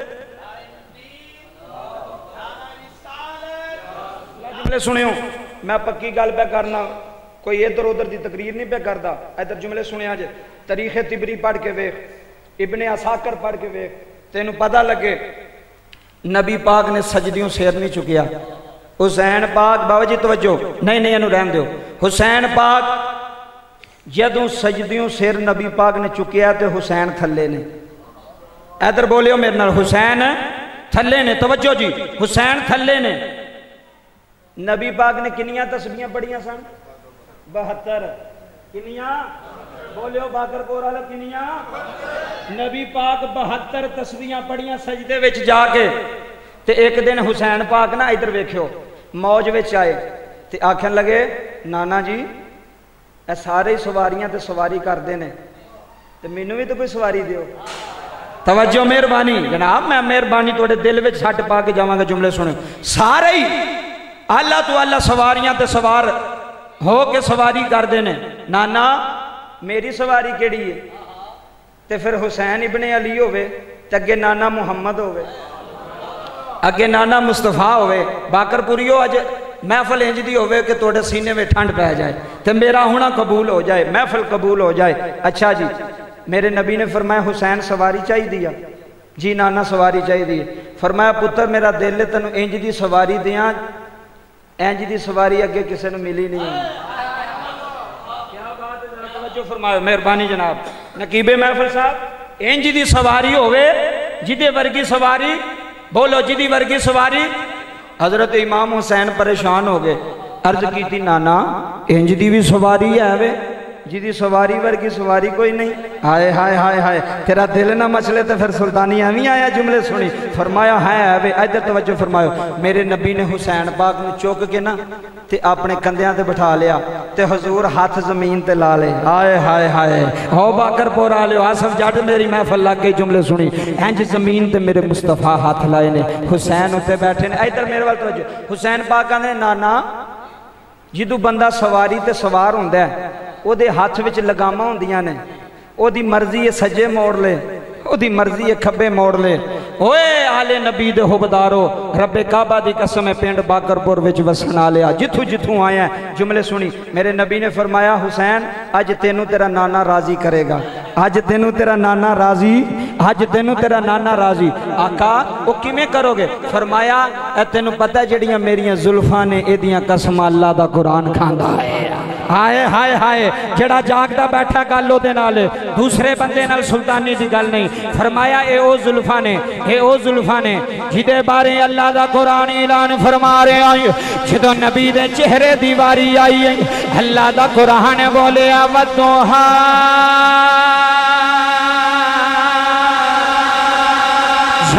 जुमले सुनियो मैं पक्की गल पे करना कोई इधर उधर की तकरीर नहीं पे करता। इधर जुमले सुनिया जे तारीखे तिबरी पढ़ के वेख इब्ने असाकर पढ़ के वेख तेनू पता लगे नबी पाक ने सजदियों सिर नहीं चुकिया। हुसैन पाक बाबा जी तवज्जो नहीं नहीं इनू रहन दो। हुसैन पाक जदों सजदियों सिर नबी पाक ने चुकिया तो हुसैन थल्ले ने। इधर बोलियो मेरे नाल हुसैन थल्ले ने तवज्जो जी हुसैन थल्ले ने। नबी पाक ने किनियां तस्बीहां पढ़ियां सन बहत्तर किनिया बोलियो बाकरपुर वाले किनिया नबी पाक बहत्तर तस्बीहां पढ़ियां सजदे विच जाके ते एक दिन हुसैन पाक ना इधर वेखियो मौज विच आए ते आखन लगे नाना जी ए सारे सवारियां ते सवारी करते ने ते मैनू भी तो कोई सवारी दियो। तवज्जो मेहरबानी जनाब मैं मेहरबानी थोड़े दिल विच सट पा के जावांगा। जुमले सुनो सारे ही आला तो आला सवारियां ते सवार हो के सवारी करते ने नाना मेरी सवारी केड़ी है ते फिर हुसैन इब्ने अली होवे ते अगे नाना मुहम्मद होवे अगे नाना मुस्तफा होवे बाकरपुरियो अज महफल इंज दी होवे कि तोड़े सीने में ठंड पै जाए ते मेरा होना कबूल हो जाए महफल कबूल हो जाए। अच्छा जी मेरे नबी ने फरमाया हुसैन सवारी चाहिए जी नाना सवारी चाहिए। फरमाया पुत्र मेरा दिल है तेन इंज दी सवारी दियां इंज दी सवारी अगे किसी ने मिली नहीं। क्या बात है तवज्जो फरमाओ मेहरबानी जनाब नकीबे महफिल साहब इंज दी सवारी होवे जिदे वर्गी सवारी बोलो जिदी वर्गी सवारी। हजरत इमाम हुसैन परेशान हो गए अर्ज की नाना इंज दी भी सवारी है वे जिदी सवारी वर्गी सवारी कोई नहीं। हाय हाय हाय हाय तेरा दिल ना मचले तो फिर सुल्तानी एवं आया। जुमले सुनी फरमाया है वे इधर तवज्जो फरमायो मेरे नबी ने हुसैन पाक नूं चुक के ना ते अपने कंधियां ते बिठा लिया ते हजूर हाथ जमीन ते ला ले। हाय हाय हाय हो बाकरपुर वाले आसफ जट मेरी महफल लग गई। जुमले सुनी इंज जमीन ते मेरे मुस्तफा हाथ लाए ने हुसैन उत्ते बैठे ने। इधर मेरे वाल तवज्जो हुसैन पाक कहंदे नाना जिदों बंदा सवारी ते सवार हुंदा है ओदे हाथ विच लगामां हुंदियां ने ओदी मर्जी है सज्जे मोड़ ले ओदी मर्जी है खब्बे मोड़ ले। ओए आले नबी दे हुबदारो रब्बे काबा दी कसम है पिंड बाकरपुर विच वसन आ लिया जिथों जिथों आया। जुमले सुनी मेरे नबी ने फरमाया हुसैन अज तेनू तेरा नाना राजी करेगा अज तेनू तेरा नाना राजी अज तेनू तेरा नाना राजी। आका वो किवें करोगे फरमाया ए तेनू पता जड़ियां मेरियां जुल्फां ने एदियां कसम अल्लाह दा कुरान खांदा है। हाय हाय हाय जड़ा जागदा बैठा गल ओदे नाल दूसरे बंदे नाल सुल्तानी दी गल नहीं। फरमाया ए ओ जुल्फा ने ए ओ जुल्फा ने जिदे बारे अल्लाह दा कुरान ऐलान फरमा रहा है जदों नबी दे चेहरे दी वारी आई है अल्लाह दा कुरान बोलिया वदोहा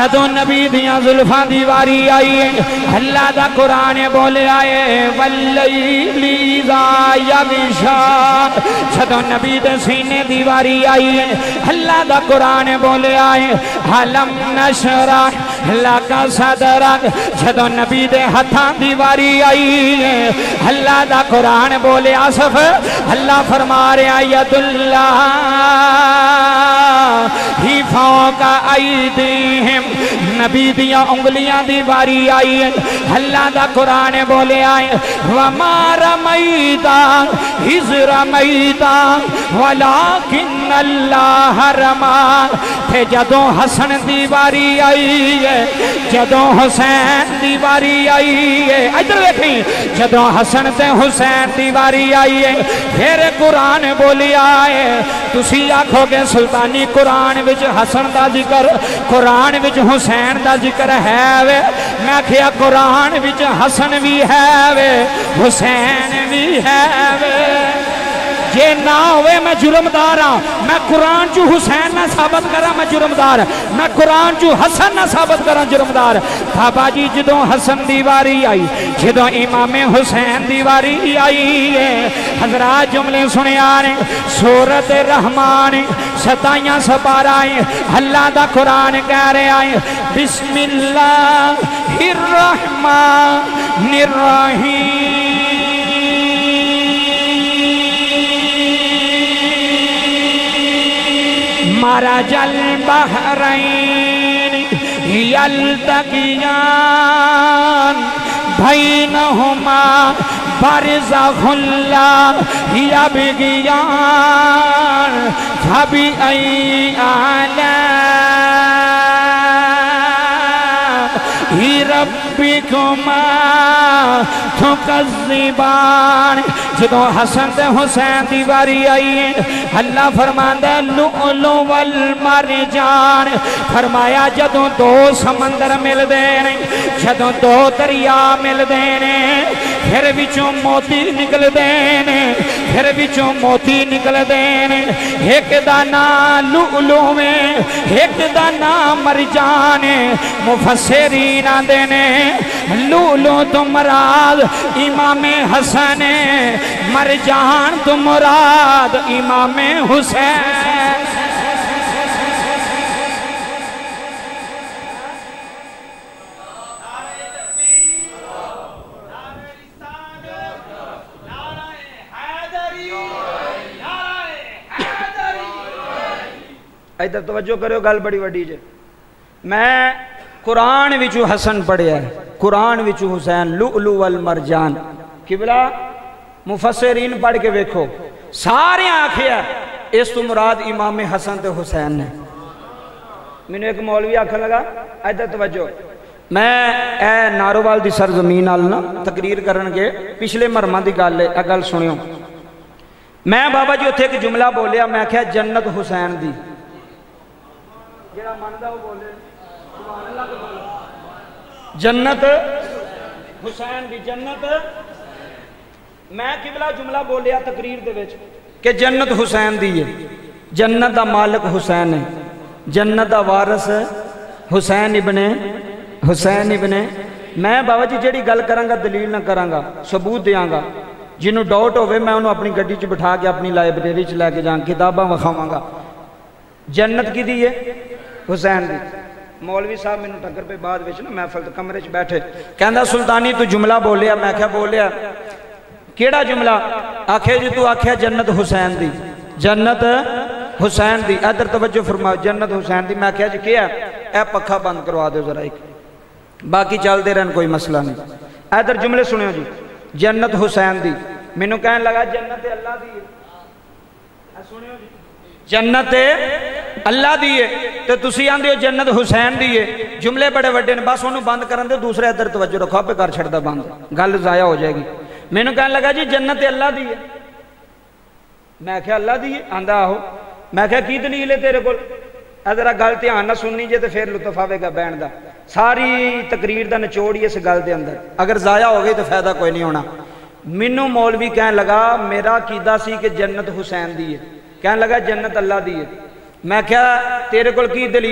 جدوں نبی دیاں زلفاں دی واری آئی ہے اللہ دا قرآن بولے آئے واللیل اذا یغشا جدوں نبی دے سینے دی واری آئی ہے اللہ دا قرآن بولے آئے حلم نشرح لک صدرک جدوں نبی دے ہتھاں دی واری آئی ہے اللہ دا قرآن بولے آصف اللہ فرما رہا ید اللہ ہی فوق ایدیہم نبی دیا انگلیاں دی باری آئی ہے اللہ دا قرآن بولے آئے وما رمیتا اذ رمیتا ولیکن اللہ رما تھے جدوں حسن دی باری آئی ہے جدوں حسین دی باری آئی ہے ادھر دیکھیں جدوں حسن تے حسین دی باری آئی ہے پھر قرآن بولی آئے تسی آکھو گے سلطانی قرآن وچ حسن دا ذکر قرآن وچ حسین دا ذکر ہے وے میں کہیا قرآن وچ حسن بھی ہے وے حسین بھی ہے وے یہ نہ ہوئے میں جرمدار ہاں میں قرآن چو حسین نہ ثابت کرا میں جرمدار میں قرآن چو حسن نہ ثابت کرا جرمدار بابا جی جدوں حسن دیواری آئی جدوں امام حسین دیواری آئی ہے حضرات جملے سنے آنے سورت رحمان ستائیاں سپارہ آئیں اللہ دا قرآن کہہ رہے آئیں بسم اللہ الرحمن الرحیم مرج البحرین یلتقیان بینہما برزخ لا یبغیان فبأی آلاء ربکما تکذبان جدوں حسن تے حسین دی باری آئی ہے اللہ فرماندہ لؤلؤ والمرجان فرمایا جدوں دو سمندر مل دینے جدوں دو دریا مل دینے پھر وچوں موتی نکل دینے پھر وچوں موتی نکل دینے ایک دا نام لؤلؤ میں ایک دا نام مرجان مفسرین دینے لؤلؤ تو مراد امام حسن مرجان تو مراد امام حسین ادھر توجہ کرو گل بڑی وڈی جے میں قرآن وچو حسن پڑھیا ہے قرآن وچو حسین لؤلؤ والمرجان قبلہ مفسرین پڑھ کے ویکھو سارے آنکھیا اس تو مراد امام حسن تے حسین نے میں نے ایک مولوی آنکھا لگا ادھر توجہ میں اے نارووال دی سرزمین آلنا تقریر کرن کے پچھلے مرمہ دی گل ہے اگل سنیوں میں بابا جی اتھے ایک جملہ بولیا میں کہا جنت حسین دی جنہ مندہ وہ بولے سبحان اللہ کو بولے جنت حسین دی جنت میں قبلہ جملہ بولیا تقریر دے وچ کہ جنت حسین دی ہے جنت دا مالک حسین ہے جنت دا وارث حسین ابن حسین ابن میں بابا جی جیڑی گل کرانگا دلیل نہ کرانگا ثبوت دیاں گا جنہوں ڈاؤٹ ہوئے میں انہوں اپنی گڈی چ بٹھا کے اپنی لائبریری چ لے کے جان کتاباں وکھاواں گا جنت کی دی ہے حسین دی مولوی صاحب میں ٹکر پہ بعد وچ نا محفل کمرے چ بیٹھے کہندا سلطانی تو جملہ بولیا میں کہا بولیا کیڑا جملہ آکھے جی تو آکھے جنت حسین دی جنت حسین دی ادھر توجہ فرماؤ جنت حسین دی میں کہا جی کیا اے پکھا بند کروا دو ذرا ایک باقی چل دے رہن کوئی مسئلہ نہیں ادھر جملے سنیو جی جنت حسین دی میں نو کہنے لگا جنت اللہ دی سنیو جی جنت اللہ دیئے تو تسی آن دیو جنت حسین دیئے جملے بڑے وڈے نے بس انہوں بند کرن دے دوسرے ادھر توجہ رکھو پہ کر چھڑ دا بند گل ضائع ہو جائے گی میں نے کہنے لگا جی جنت اللہ دیئے میں کہا اللہ دیئے آندہ آہو میں کہا کی دلیل ہے تیرے کو ادھر گل دھیان نہ سننی جے تو پھر لطف آوے گا بین دا ساری تقریر دا نچوڑی اس گل دے اندر اگر ضائع ہو گئی تو فائدہ کوئی نہیں ہونا منو مولوی کہنے لگا میرا عقیدہ سی کہ جنت حسین دیئے کہنے لگا جنت اللہ دیئے میں کہا تیرے کل کی دلیل ہے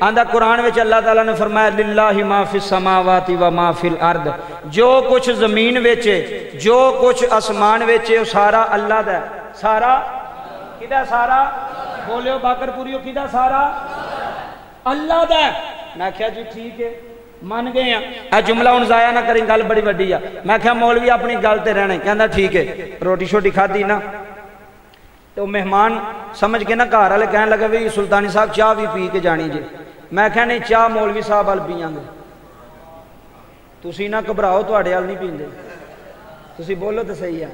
آندہ قرآن وچ اللہ تعالیٰ نے فرمایا للہ ما فی السماوات و ما فی الارض، جو کچھ زمین وچے جو کچھ اسمان وچے وہ سارا اللہ دا ہے. سارا کدھا سارا بولیو باکر پوریو کدھا سارا اللہ دا ہے. میں کہا جی ٹھیک ہے مان گئے ہیں. اے جملہ ان ضائع نہ کریں گل بڑی وڈی ہے. میں کہا مولوی اپنی گل تے رہنے کہندا ٹھیک ہے. روٹی شوٹی کھادی نا تو مہمان سمجھ کے نا گھر والے کہنے لگے بھی سلطانی صاحب چاہ بھی پی کے جانی جی. میں کہا نہیں چاہ مولوی صاحب وال پیاں گے. تسی نہ گھبراؤ تواڈے وال نہیں پیندے. تسی بولو تو صحیح ہے.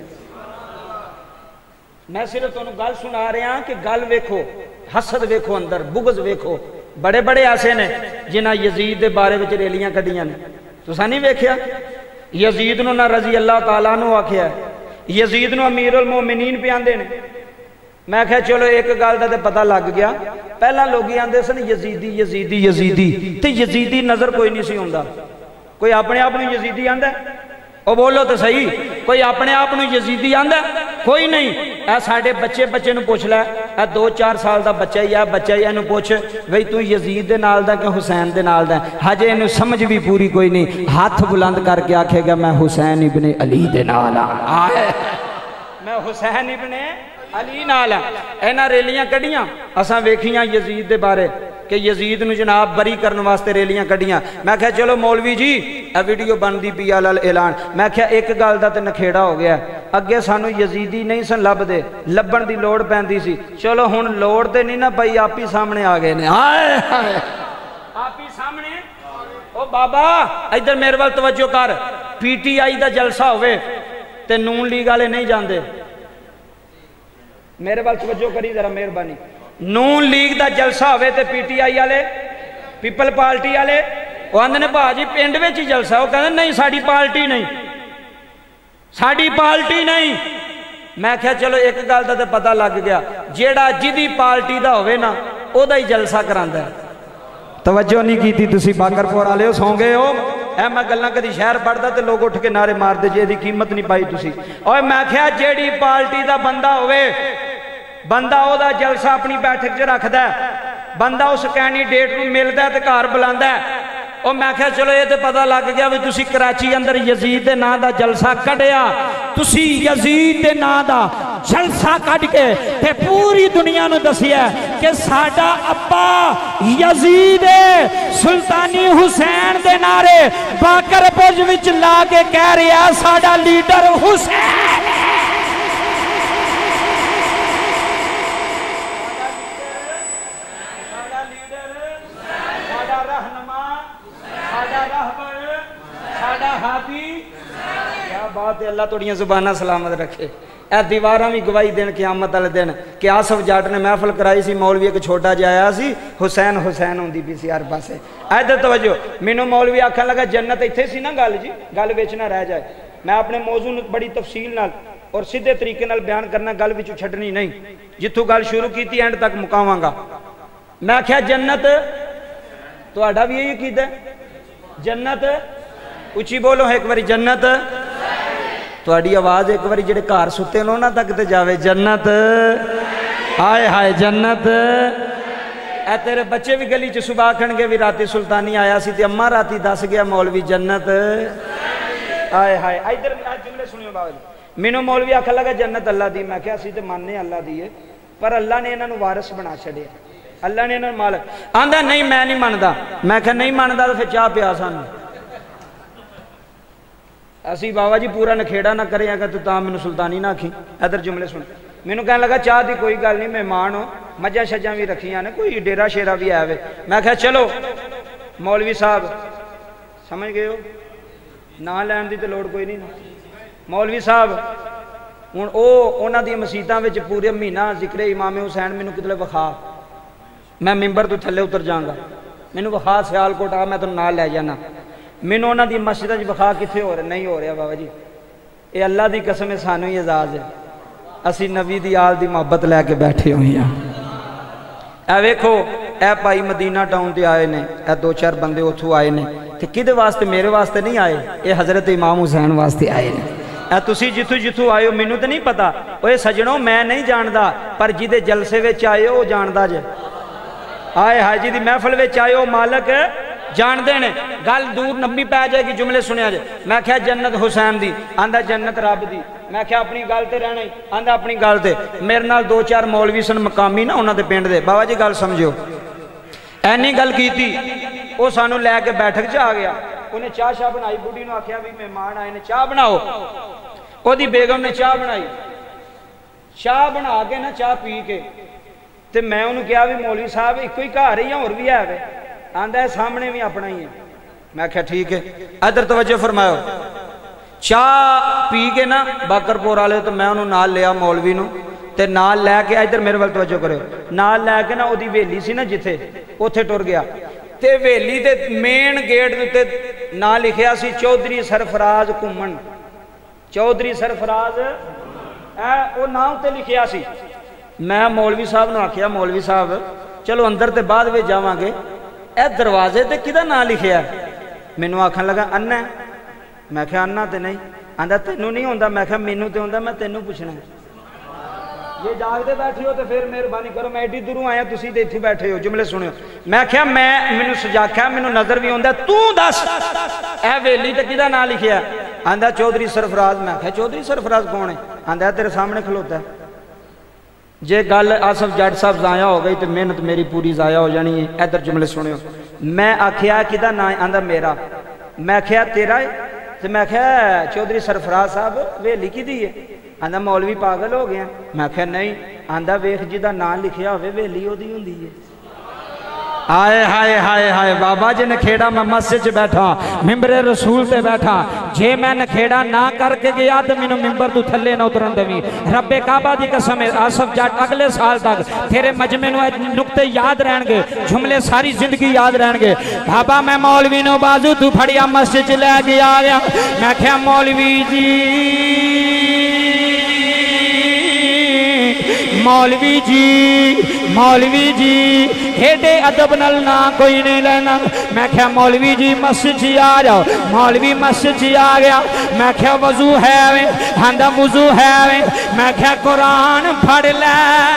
میں صرف تمہیں گل سنا رہا ہوں کہ گل ویکھو حسد ویکھو اندر بغض ویکھو. بڑے بڑے ایسے نے جنہ یزید دے بارے وچ ریلیاں کڈیاں نے. تساں نہیں ویکھیا یزید نو نہ رضی اللہ تعالیٰ نو آکھیا ہے. یزید نو امیر المومنین پہ آندے نے. میں کہا چلو ایک گل دا تے پتہ لگ گیا. پہلا لوگی آندے سن یزیدی یزیدی یزیدی تے یزیدی نظر کوئی نہیں سی ہوندا. کوئی اپنے آپ نو یزیدی آندا ہے؟ او بولو تو صحیح. کوئی اپنے آپ نو یزیدی آندا ہے؟ کوئی نہیں. اے ساڈے بچے بچے نو پوچھ لے. اے دو چار سال دا بچہ ہی ہے بچہ ہی انو پوچھ بھئی تو یزید دے نال دا کہ حسین دے نال دا. ہجے انو سمجھ بھی پوری کوئی نہیں. ہاتھ بلند کر کے آکھے گا میں حسین ابن علی دے نال ہاں. میں حسین ابن علی نال ہاں. اینا ریلیاں کڈیاں اساں ویکھیاں یزید دے بارے کہ یزید نو جناب بری کرنے واسطے ریلیاں کڈیاں. میں کہا چلو مولوی جی اے ویڈیو بندی پی آل اعلان. میں کہا ایک گل دا تے نکھیڑا ہو گیا. اگے سانو یزیدی نہیں سن لب دے لبن دی لوڑ پیندی سی. چلو ہن لوڑ تے نہیں نا پئی آپ ہی سامنے آ گئے نے. ہائے ہائے آپ ہی سامنے. او بابا ادھر میرے وال توجہ کر. پی ٹی آئی دا جلسہ ہوئے تے نون لیگ والے نہیں جاندے. میرے وال توجہ کری ذرا مہربانی. نون لیگ دا جلسہ ہوئے تے پی ٹی آئی والے پیپل پارٹی والے وہ آندے نے بھاجی پنڈ وچ ہی جلسہ. وہ کہندے نہیں ساڈی پارٹی نہیں ساڈی پارٹی نہیں. میں کہا چلو ایک گل دا تے پتہ لگ گیا جیڑا جدی پارٹی دا ہوئے نا او دا ہی جلسہ کراندا ہے. توجہ نہیں کیتی تسی باکر پور والے ہو سو گئے ہو. اے میں گلاں کدی شہر پڑھدا تے لوگ اٹھ کے نعرے مار دے جے دی قیمت نہیں پائی تسی. اوے میں کہا جیڑی پارٹی دا بندہ ہوئے بندہ او دا جلسہ اپنی بیٹھک چ رکھدا ہے. بندہ اس کینڈیڈیٹ نو ملدا ہے تے گھر بلاندا ہے. او میں کہا چلو یہ تے پتہ لگ گیا وی تسی کراچی اندر یزید دے نام دا جلسہ کڈیا. تسی یزید دے نام دا جلسہ کڈ کے تے پوری دنیا نو دسیا کہ ساڈا ابا یزید سلطانی حسین دے نعرے باکر پج وچ لا کے کہہ رہا ساڈا لیڈر حسین. کیا بات ہے. اللہ توڑیاں زبانہ سلامت رکھے. اے دیواراں بھی گواہی دین قیامت والے دن کہ آصف جاٹ نے محفل کرائی سی مولوی ایک چھوٹا جا آیا سی حسین حسین ہوندی پی سی ہر پاسے. ادھر توجہ مینوں مولوی آکھن لگا جنت ایتھے سی نا گل جی گل وچ نہ رہ جائے. میں اپنے موضوع بڑی تفصیل نال اور سیدھے طریقے نال بیان کرنا گل وچوں چھڈنی نہیں. جتھوں گل شروع کیتی اینڈ تک مکاواں گا. میں آکھیا جنت تہاڈا بھی یہی عقیدہ ہے جنت اچھی بولو ایک باری جنت. تہاڈی آواز ایک باری جڑے گھر ستے نے انہاں تک تے جاوے جنت. ہائے ہائے جنت. اے تیرے بچے بھی گلی چ صبح آکھن گے بھی راتی سلطانی آیا سی تے اماں راتی دس گیا مولوی جنت. ہائے ہائے ادھر جملے سنیو بابا جی. مینوں مولوی آکھن لگا جنت اللہ دی. میں کہا اسی تے ماننے اللہ دی ہے پر اللہ نے انہاں نوں وارث بنا چھڈیا. اللہ نے انہاں نوں مالک آندا نہیں میں نہیں مندا. میں کہا نہیں مندا تے پھر چاہ پیا سانوں. اسی بابا جی پورا نکھیڑا نہ کرے اگر تو تاں مینوں سلطانی نہ آکھی. ادھر جملے سن. مینوں کہنے لگا چاہ دی کوئی گل نہیں مہمان ہو مجھا شجاں بھی رکھیاں نے کوئی ڈیرا شیرا بھی آوے. میں کہا چلو مولوی صاحب سمجھ گئے ہو نا لین دی تے لوڑ کوئی نہیں. مولوی صاحب ہن او انہاں دی مسجداں وچ پورے مہینہ ذکر امام حسین مینوں کتلے وکھا. میں ممبر تو تھلے اتر جاؤں گا مینوں وکھا سیال کوٹ آ میں تینوں نال لے جانا. مینوں انہاں دی مسجد وچ وکھا کتھے ہو رہا نہیں ہو رہا بابا جی. اے اللہ دی قسم سانوں ہی اعزاز ہے. اسی نبی دی آل دی محبت لے کے بیٹھے ہوئی ہیں. اے ویکھو اے بھائی مدینہ ٹاؤن تے آئے نے. اے دو چار بندے اتھوں آئے نے تے کدے واسطے میرے واسطے نہیں آئے. اے حضرت امام حسین واسطے آئے نے. اے تسی جتھوں جتھوں آئے ہو مینوں تے نہیں پتا. اوے سجنوں میں نہیں جاندا پر جدے جلسے وچ آئے ہو جاندا جے. آئے ہائے جی دی محفل وچ آئے ہو مالک جان دینے گل دور نبی پہ جائے گی جملے سنیا جائے میں کہا جنت حسین دی آندہ جنت رب دی میں کہا اپنی گل تے رہنا ہی آندہ اپنی گل تے میرے نال دو چار مولوی سن مقامی نا انہاں دے پینڈ دے بابا جی گل سمجھو اینی گل کی تھی وہ سانو لے کے بیٹھک چاہ گیا انہیں چاہ شاہ بنائی بڑی نو آکھیا بھی مہمان آئے نے چاہ بناؤ وہ دی بیگم نے چاہ بنائی چاہ بنا کے نا چاہ پی کے تے میں انہوں کہا بھی مولوی صاحب ایک کوئی کہا رہی ہیں اور بھی ہے آندہ ہے سامنے بھی اپنا ہی ہے میں کہا ٹھیک ہے ادھر توجہ فرماؤ چاہ پی کے نا باکر پور آلے تو میں انہوں نال لیا مولوی نو تے نال لے کے ادھر میرے وقت توجہ کرے نال لے کے نا وہ دی ویلی سی نا جتھے اتھے ٹر گیا تے ویلی تے مین گیٹ تے نا لکھیا سی چودھری سرفراز کمن چودھری سرفراز اے وہ نام تے لکھیا سی میں مولوی صاحب نے آکھیا مولوی صاحب چلو اندر تے بعد میں جاواں گے اے دروازے تے کدا نام لکھیا میں نو آکھن لگا انا ہے میں کہا انا تے نہیں آندہ تینوں نہیں ہوندا میں کہا مینوں تے ہوندا میں تینوں پوچھنا ہے یہ جاگتے بیٹھے ہو تو پھر مہربانی کرو میں ایڈی دوروں آیا تسی تے ایتھے بیٹھے ہو جملے سنو میں کہا میں مینوں سجاکھا مینوں نظر بھی ہوندا تو دس اے ویلی تے کدا نام لکھیا آندہ چودھری سرفراز میں کہا چودھری سرفراز کون ہے آندہ تیرے سامنے کھلوتا ہے جے گل آصف جٹ صاحب ضائع ہو گئی تو محنت میری پوری ضائع ہو جانی ہے ادھر جملے سنو میں آکھیا کدا نام آندہ میرا میں کہا تیرا ہے تو میں کہا چودھری سرفراز صاحب ویلی کی دی ہے آندہ مولوی پاگل ہو گیا میں کہا نہیں آندہ ویخ جدہ نام لکھیا ہوئے ویلی ہو دی ہوں دی ہے آئے ہائے ہائے ہائے بابا جی نکھیڑا میں مسجد بیٹھا ممبر رسول تے بیٹھا جے میں نکھیڑا نہ کر کے گیا تو مینوں ممبر تو تھلے نہ اترن دوی رب کعبہ دی قسم آصف جٹ اگلے سال تک تیرے مجمع نو نقطے یاد رہن گے جملے ساری زندگی یاد رہن گے بابا میں مولوی نو بازو تو پھڑیا مسجد لے گیا گیا میں کہا مولوی جی مولوی جی مولوی جی ہیڈے ادب نل نہ کوئی نہیں لینا میں کہا مولوی جی مسجد جی آ جاؤ مولوی مسجد جی آ گیا میں کہا وضو ہے وے ہاندہ وضو ہے وے میں کہا قرآن پڑھ لے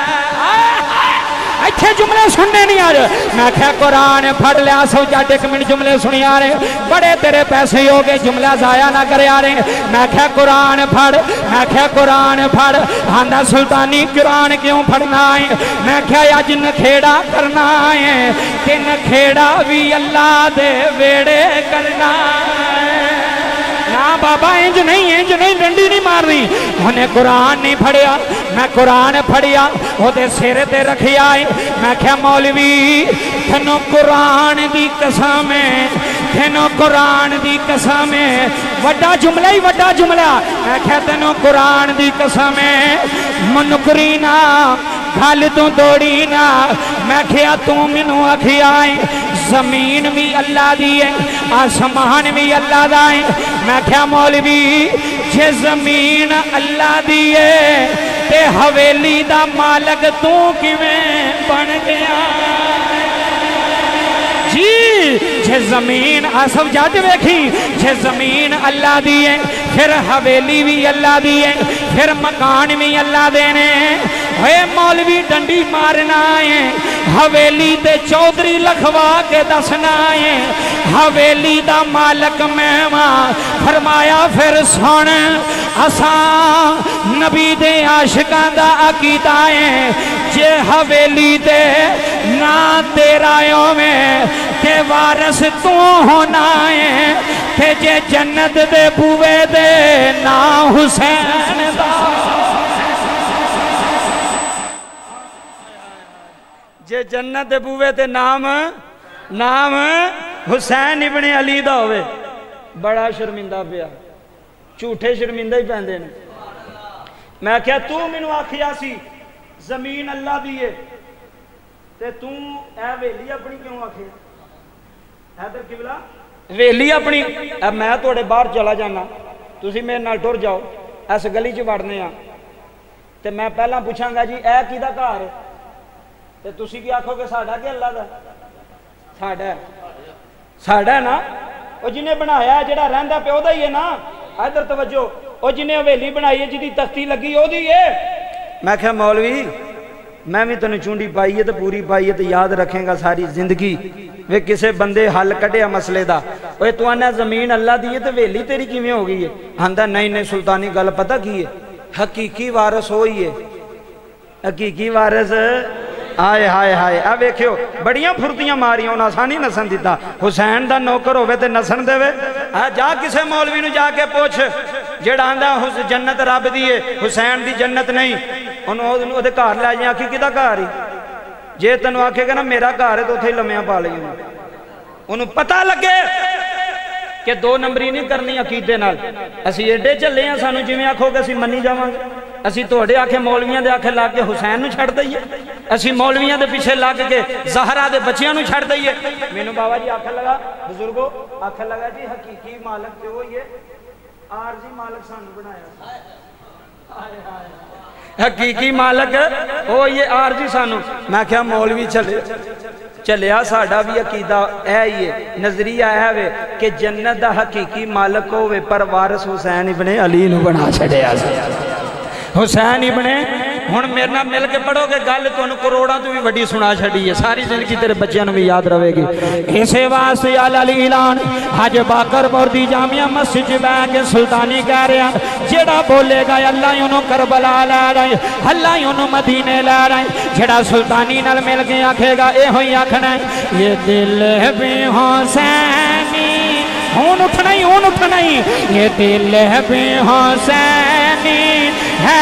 اچھے جملے سننے نہیں آ رہے میں کہا قرآن پڑھ لیا سو جاٹ ایک منٹ جملے سنی آ رہے بڑے تیرے پیسے ہو گئے جملہ ضائع نہ کرے آ رہے میں کہا قرآن پڑھ میں کہا قرآن پڑھ آندہ سلطانی قرآن کیوں پڑھنا ہے میں کہا یا جن کھیڑا کرنا ہے کہ نکھیڑا بھی اللہ دے ویڑے کرنا ہے نا بابا انج نہیں انج نہیں ڈنڈی نہیں مارنی انہیں قرآن نہیں پڑھیا میں قرآن پڑھیا وہ دے سیرے تے رکھی آئی میں کہا مولوی تھنو قرآن دی قسم ہے تھنو قرآن دی قسم ہے وڈا جملہ ہی وڈا جملہ میں کہا تھنو قرآن دی قسم ہے منکرینا گھال تو دوڑی نا میں کہا تو منو اکھی آئی زمین بھی اللہ دی ہے آسمان بھی اللہ دائیں میں کہا مولوی جے زمین اللہ دی ہے تے حویلی دا مالک تو کیویں بن گیا جی جے زمین آصف جاتے ویکھی جے زمین اللہ دی ہے پھر حویلی بھی اللہ دی ہے پھر مکان بھی اللہ دینے اے مولوی ڈنڈی مارنا ہے حویلی تے چودھری لکھوا کے دسنا ہے حویلی دا مالک مہمان فرمایا پھر سن اساں نبی دے عاشقاں دا عقیدہ ہے جے حویلی دے نا تیرا میں تے وارث تو ہونا ہے تے جے جنت دے بوے دے نا حسین دا جے جنت دے بوے تے نام نام حسین ابن علی دا ہوئے بڑا شرمندہ پیا جھوٹے شرمندہ ہی پہن دینے میں کہا تو منو آکھیا سی زمین اللہ دیئے تے تو اے ویلی اپنی کیوں آکھے حیدر قبلہ ویلی اپنی اب میں توڑے باہر چلا جانا تسی میرے نال ٹر جاؤ ایس گلی چ وڑنے ہاں تے میں پہلا پوچھاں گا جی اے کیدا گھر ہے تے تسی کی آکھو کہ ساڈا کہ اللہ دا ساڈا ہے ساڈا ہے نا او جنہیں بنایا ہے جڑا رہندا پہ او دا ہی ہے نا ادھر توجہ او جنہیں حویلی بنائی ہے جدی تختی لگی او دی ہے میں کہا مولوی میں بھی تینوں چونڈی پائی ہے تو پوری پائی ہے تو یاد رکھیں گا ساری زندگی وہ کسے بندے حل کٹیا مسئلے دا اوے تو آنا زمین اللہ دی ہے تو ویلی تیری کیویں ہو گئی ہے آندا نہیں نہیں سلطانی گل پتہ کی ہے حقیقی وارث ہوئی ہے حقیقی وارث آئے ہائے ہائے اب ویکھیو بڑیاں پھرتیاں ماریاں انہاں آسانی نسن دیتا حسین دا نوکر ہوئے تے نسن دے وے جا کسے مولوی نو جا کے پوچھ جیڑا آندا جنت رب دی ہے حسین دی جنت نہیں انہوں نے گھر لے جائیں آکھی کدھا گھر ہی جے تینوں آکھے گا نا میرا گھر ہے تو اتھے لمیاں پا لئی انہوں پتہ لگے کہ دو نمبری نہیں کرنی عقیدے نال اسی ایڈے چلے ہیں سانو جویں آکھو گے اسی منی جاواں گے اسی توڑے آکھے مولویاں دے آکھے لگ کے حسین نو چھڑ دئیے اسی مولویاں دے پیچھے لگ کے زہرا دے بچیاں نو چھڑ دئیے میں نو بابا جی آکھے لگا بزرگو آکھے لگا جی حقیقی مالک جو یہ عارضی مالک سانو بنایا حقیقی مالک او یہ عارضی سانو میں کہا مولوی چلے چلیا ساڑھا بھی عقیدہ اے یہ نظریہ ہے وے کہ جنت دا حقیقی مالک ہوئے پر وارث حسین ابن علی نو بنا چھڑے آسے حسین ابن ہن میرے نہ مل کے پڑھو گے گل تو انہوں کروڑا تو بھی وڈی سنا چھڑی ہے ساری زندگی تیرے بچیاں نو بھی یاد رہے گی اسے واسطے علی اعلان حج باکر بوردی جامعہ مسجد بے کے سلطانی کہہ رہے ہیں جیڑا بولے گا اللہ انہوں کربلا لے رہے اللہ انہوں مدینے لے رہے جیڑا سلطانی نل مل کے آکھے گا اے ہوئی آکھنا یہ دل بھی حسینی ہون اٹھنا ہی ہون اٹھنا ہی یہ دل بھی حسینی ہے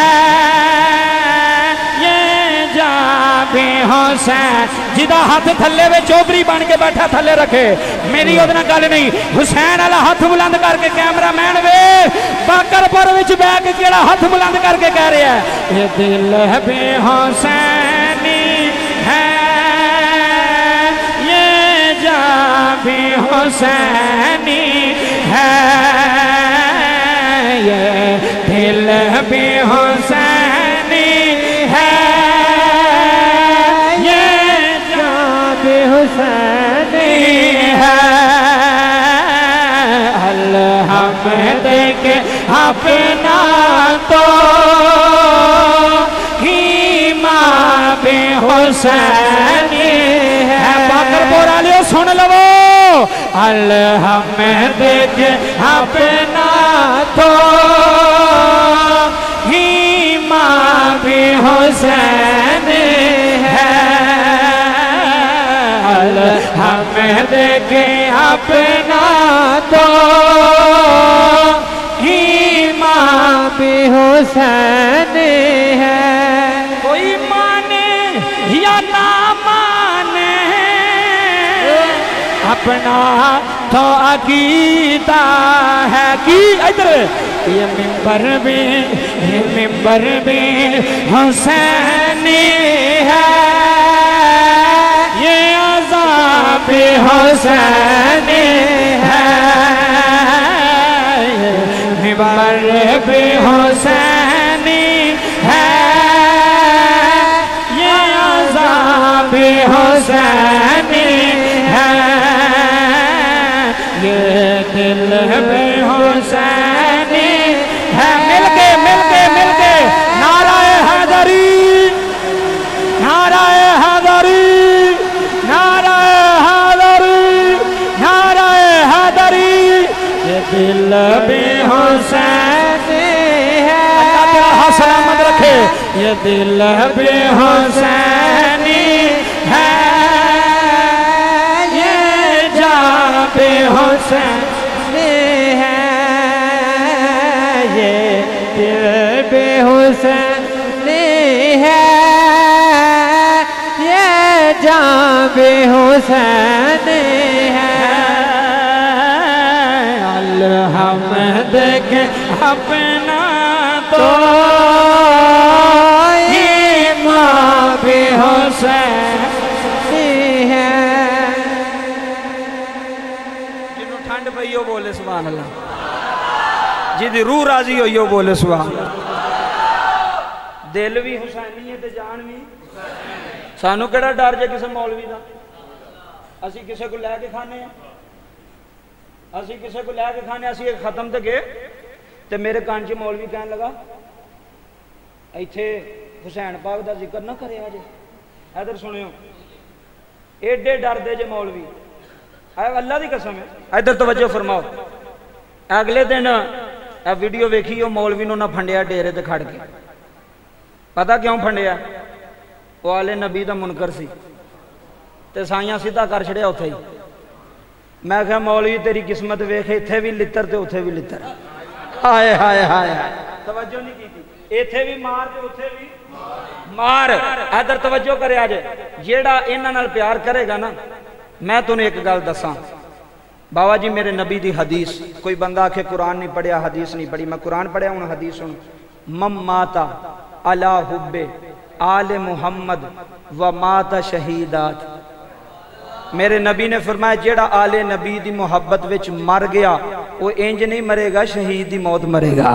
بھی حسین جدہ ہاتھ تھلے وے چوبری بن کے بیٹھا تھلے رکھے میری ادنا گل نہیں حسین اللہ ہاتھ بلند کر کے کیمرہ مین وے باکر پر وچ بے کے کیڑا ہاتھ بلند کر کے کہہ رہے ہیں یہ دل بھی حسینی ہے یہ جا بھی حسینی ہے یہ دل بھی حسینی ہے حسینی ہے الحمد کے اپنا تو ہی ماں بھی حسینی ہے باکر بورا لیو سن لو الحمد کے اپنا تو ہی ماں بھی حسینی ہے حمد کے اپنا تو ہی ماں بھی حسین ہے کوئی مانے یا نہ مانے اپنا تو عقیدہ ہے کی ادھر یہ ممبر بھی یہ ممبر بھی حسینی ہے یہ عذاب حسینی ہے ممبر بھی حسینی ہے یہ عذاب حسینی ہے یہ دل بھی حسینی ہے مل کے مل کے مل کے نعرہ حیدری نعرہ حیدری نعرہ حیدری نعرہ حیدری یہ دل بھی حسینی ہے اللہ تعالیٰ حسنامت رکھے یہ دل بھی حسینی ہے یہ جا بھی حسینی ہے یہ دل بھی حسینی ہے یہ جان بھی حسینی ہے الحمد کے اپنا تو ہی ماں بھی حسینی ہے جنہوں ٹھنڈ پئیو بولے سبحان اللہ جی دی روح راضی ہوئیو بولے سبحان دل بھی حسینی ہے تے جان بھی سانو کیڑا ڈر جے کسے مولوی دا اسی کسے کو لے کے کھانے ہیں اسی کسے کو لے کے کھانے اسی ایک ختم تے گئے تے میرے کان چ مولوی کہنے لگا ایتھے حسین پاک دا ذکر نہ کرے آجے. ادھر سنیو ایڈے ڈر دے جے مولوی اللہ دی قسم ہے. ادھر توجہ فرماؤ. اگلے دن اے ویڈیو ویکھی وہ مولوی نو نہ پھنڈیا ڈیرے تے کھڑ کے. پتہ کیوں پھنڈیا؟ وہ آلے نبی دا منکر سی تے سائیاں سیدھا کر چھڑیا اتھے ہی. میں کہا مولوی تیری قسمت ویکھے اتھے بھی لتر تے اتھے بھی لتر. ہائے ہائے ہائے توجہ نہیں کی تھی. اتھے بھی مار تے اتھے بھی مار. ادھر توجہ کرے آجے. جیڑا انہاں نال پیار کرے گا نا میں تُنہیں ایک گل دساں. بابا جی میرے نبی دی حدیث کوئی بندہ آکھے قرآن نہیں پڑھیا حدیث نہیں پڑھی. میں قرآن پڑھیا ہوں حدیث سن. مم ماتا علی حب آل محمد و مات شہیدات. میرے نبی نے فرمایا جیڑا آل نبی دی محبت وچ مر گیا وہ انج نہیں مرے گا شہید دی موت مرے گا.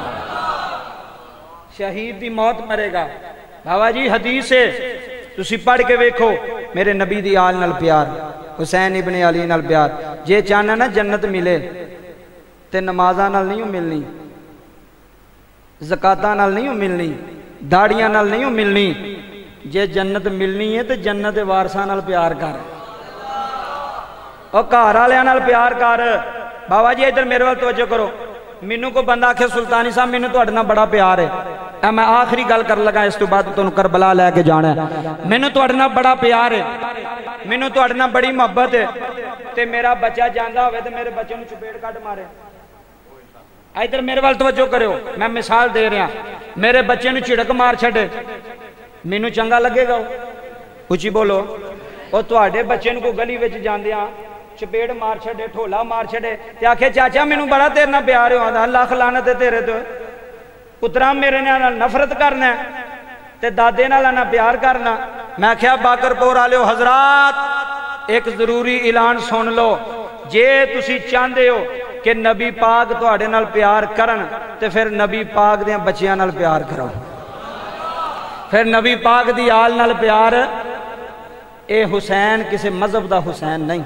شہید دی موت مرے گا. بابا جی حدیث ہے تسی پڑھ کے ویکھو. میرے نبی دی آل نال پیار حسین ابن علی نال پیار. جے چاہنا نا جنت ملے تے نمازاں نال نہیں ملنی زکاتاں نال نہیں ملنی داڑیاں نال نہیں ملنی. جے جنت ملنی ہے تے جنت وارثاں نال پیار کر. اور گھر والیاں نال پیار کر. بابا جی ادھر میرے وال توجہ کرو. مینوں کو بندہ آکھے سلطانی صاحب مینوں تہاڈے نال بڑا پیار ہے. اے میں آخری گل کر لگا اس تو بعد تانوں کربلا لے کے جانا ہے. مینوں تہاڈے نال بڑا پیار ہے مینوں تہاڈے نال بڑی محبت ہے تے میرا بچہ جاندا ہوئے تے میرے بچے نوں چپیڑ کٹ مارے. ادھر میرے وال توجہ کرو. میں مثال دے رہا. میرے بچے نوں چھڑک مار چھڑے مینوں چنگا لگے گا؟ اچھی بولو. اور تہاڈے بچے نوں کوئی گلی وچ جاندیاں چپیڑ مار چھڑے ٹھولا مار چھڑے تے آکھے چاچا مینوں بڑا تیرے نال پیار ہے. اللہ لعنت ہے تیرے تے. پترا میرے نال نفرت کرنا ہے تے دادے نال نہ پیار کرنا. میں کہیا باکر پور والےو حضرات ایک ضروری اعلان سن لو. جے تسی چاہندے ہو کہ نبی پاک تہاڈے نال پیار کرن تے پھر نبی پاک دیاں بچیاں نال پیار کرو. پھر نبی پاک دی آل نال پیار. اے حسین کسے مذہب دا حسین نہیں.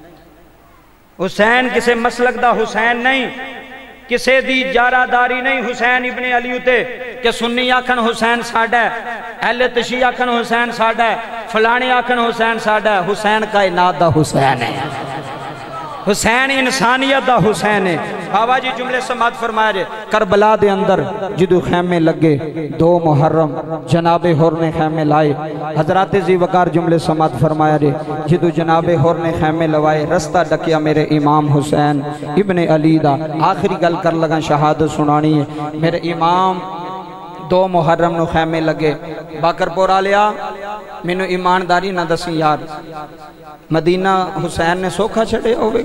حسین کسے مسلک دا حسین نہیں. کسے دی جارہ داری نہیں حسین ابن علی تے کہ سنی آکھن حسین ساڈا ہے اہل تشیع آکھن حسین ساڈا ہے فلانے آکھن حسین ساڈا ہے. حسین کائنات دا حسین ہے. حسین انسانیت دا حسین ہے. بابا جی جملے سماعت فرمایا جے. کربلا دے اندر جدو خیمے لگے دو محرم جناب حر نے خیمے لائے. حضرات زی وقار جملے سماعت فرمایا جے. جدو جناب حر نے خیمے لوائے رستہ ڈکیا میرے امام حسین ابن علی دا. آخری گل کر لگا شہادت سنانی ہے. میرے امام دو محرم نو خیمے لگے. باکر پورا لیا مینو ایمانداری نہ دسی یار مدینہ حسین نے سوکھا چھڑے ہوئے.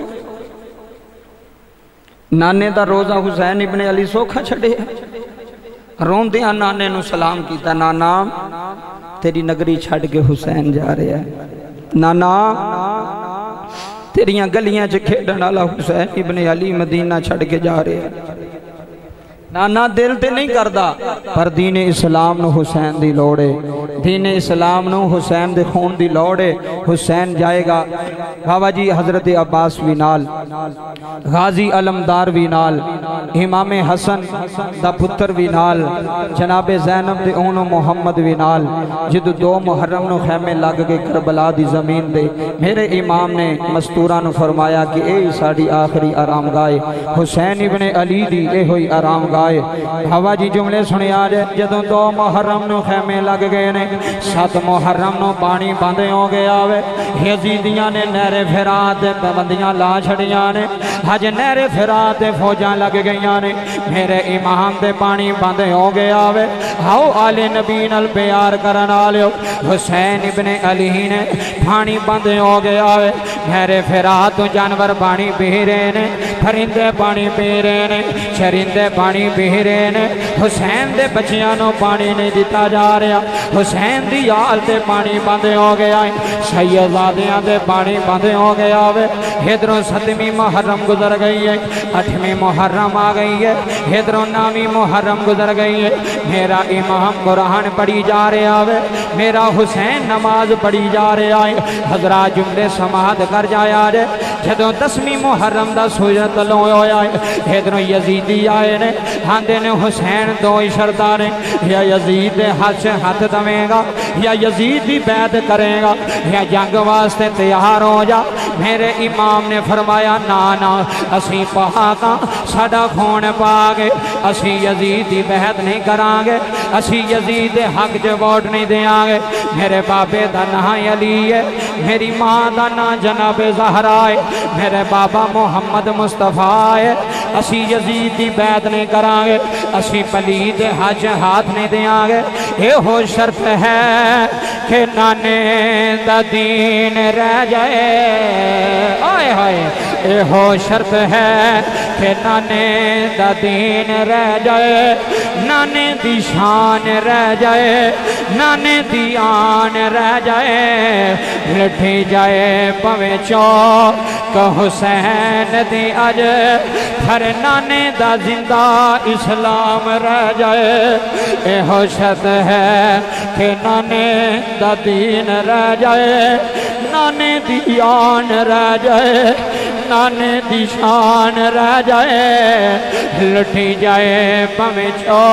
نانے دا روزہ حسین ابن علی سوکھا چھڑے. رون دیا نانے نو سلام کیتا. نانا تیری نگری چھڑ کے حسین جا رہے ہیں. نانا تیریاں گلیاں چھ کھیڑن والا حسین ابن علی مدینہ چھڑ کے جا رہے ہیں. نانا دل تے نہیں کردہ پر دین اسلام نو حسین دی لوڑے. دین اسلام نو حسین دے خون دی لوڑے. حسین جائے گا. بابا جی حضرت عباس وی نال غازی علمدار وی نال امام حسن دا پتر وی نال جناب زینب دے اونو محمد وی نال. جدو دو محرم نو خیمے لگ گئے کربلا دی زمین دے میرے امام نے مستورہ نو فرمایا کہ اے ساڑی آخری آرام گائے حسین ابن علی دی اے ہوئی آرام گائے. ہوا جی جملے سنے آج جدوں دو محرم نو خیمے لگ گئے نے سات محرم نو پانی باندے ہو گیا وے. یزیدیاں نے نہر فرات بندیاں لا چھڑیاں نے. حج نہر فرات فوجاں لگ گئیاں نے. میرے امام دے پانی باندے ہو گیا وے. ہاؤ آل نبی نال پیار کرن آلیو حسین ابن علی نے پانی باندے ہو گیا وے. نہر فرات جانور پانی پی رہے نے پرندے پانی پی رہے نے چرندے پانی پی رہے نے. حسین دے بچیاں نو پانی نہیں دیتا جا رہا. حسین دی آل تے پانی باندے ہو گیا ہے. سیدزادیاں دے پانی باندے ہو گیا وے. ادھروں ستویں محرم گزر گئی ہے، اٹھویں محرم آ گئی ہے، ادھروں نویں محرم گزر گئی ہے، میرا امام قرآن پڑھی جا رہا ہے، میرا حسین نماز پڑھی جا رہا ہے، حضرات جملے سماعت کر جایا جے جدوں دسویں محرم دا سورج طلوع ہویا ہے، ادھروں یزیدی آئے نے آندے نے حسین دو شرطاں نے، یا یزید دے ہاتھ سے ہاتھ دمیں گا، یا یزید دی بیعت کرے گا، یا جنگ واسطے تیار ہو جا۔ میرے امام نے فرمایا نا نا اسی پاکاں ساڈا خون پاگے، اسی یزید دی بیعت نہیں کران گے، اسی یزید دے حق جو ووٹ نہیں دیاں گے۔ میرے بابے دا نام علی ہے، میری ماں دا نام جناب زہرا ہے، میرے بابا محمد مصطفیٰ ہے، اسی یزید دی بیعت نہیں کران گے، اسی پلید حج ہاتھ نہیں دیاں گے۔ اے ہو شرط ہے کہ نانے دا دین رہ جائے، آئے ہائے اے ہو شرط ہے کہ نانے دا دین رہ جائے، نانے دی شان رہ جائے، نانے دی آن رہ جائے، لٹھی جائے پویں چوک حسین دی اج، پھر نانے دا زندہ اسلام رہ جائے۔ اے ہو شرط ہے کہ نانے دا دین رہ جائے، نانے دی آن رہ جائے، نانے دی شان رہ جائے، لٹھی جائے پویں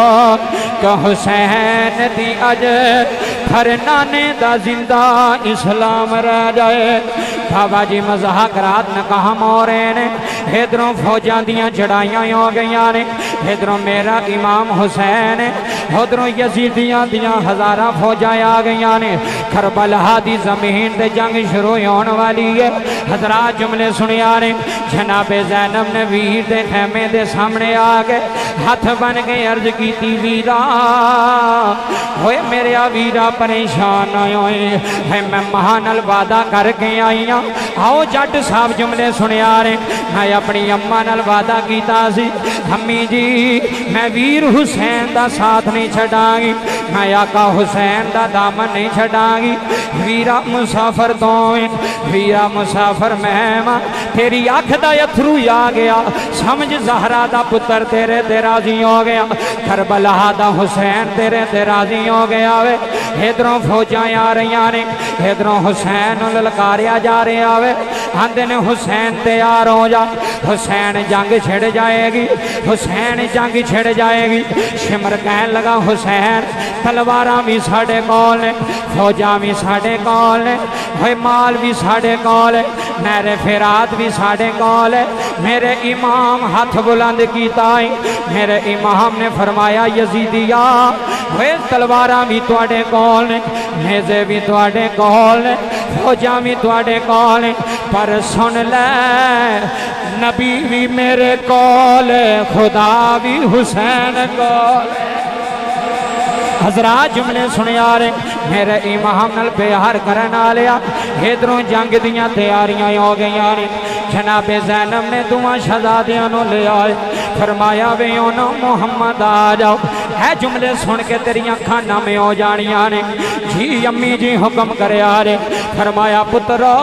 چوک حسین دی اج، پھر نانے دا زندہ اسلام رہ جائے۔ بابا جی مذاکرات نکاح ہو رہے نے، ادھروں فوجاں دیاں چڑھائیاں ہو گئیاں نے، ادھروں میرا امام حسین ہے، ادھروں یزیدیاں دیاں ہزاراں فوجاں آ گئیاں نے، کربلا دی زمین تے جنگ شروع ہونے والی ہے۔ حضرات جملے سنیا نے، جناب زینب نے ویر دے خیمے دے سامنے آگے ہاتھ بن کے عرض کی تی ویرا ہوئے میرے ویرا پریشان ہوئے، میں مہانل وعدہ کر کے آئی ہوں، آؤ جٹ صاحب جملے سنیا رہے، میں اپنی اممہ نال وعدہ کیتا سی، امی جی میں ویر حسین دا ساتھ نہیں چھڑاں گی، میں آقا حسین دا دامن نہیں چھڑاں گی، ویرا مسافر دوئیں، ویرا مسافر مہمہ، تیری آنکھ دا یتھرو آ گیا، سمجھ زہرہ دا پتر تیرے تے راضی ہو گیا، کربلا دا حسین تیرے تے راضی ہو گیا وے۔ ادھروں فوجاں آ رہیاں نے، ادھروں حسین للکاریا جا رہے آوے، آندے نے حسین تیار ہو جا، حسین جنگ چھڑ جائے گی، حسین جنگ چھڑ جائے گی۔ شمر کہن لگا حسین تلواراں بھی ساڑے کول نے، فوجاں بھی ساڑے کول نے، ہوئے مال بھی ساڑے کول ہے، میرے فرات بھی ساڑے کول ہے۔ میرے امام ہاتھ بلند کیتا ہے، میرے امام نے فرمایا یزیدیا ہوئے تلواراں بھی تواڈے کول نے، نیزے بھی تواڈے کول نے، فوجاں بھی تواڈے کول نے، پر سن لے نبی بھی میرے کول ہے، خدا بھی حسین کول ہے۔ حضرات جملے سنے آ رہے، میرے امام نال پیار کرنا لیا، ادھروں جنگ دیاں تیاریاں ہو گئیاں نے، جناب زینب نے دعا شہزادیاں نو لے آئے، فرمایا ویوں نا محمد آ جاؤ، ہے جملے سن کے تیریاں کھانا میں ہو جانیاں نے، جی امی جی حکم کرے آ رہے، فرمایا پترا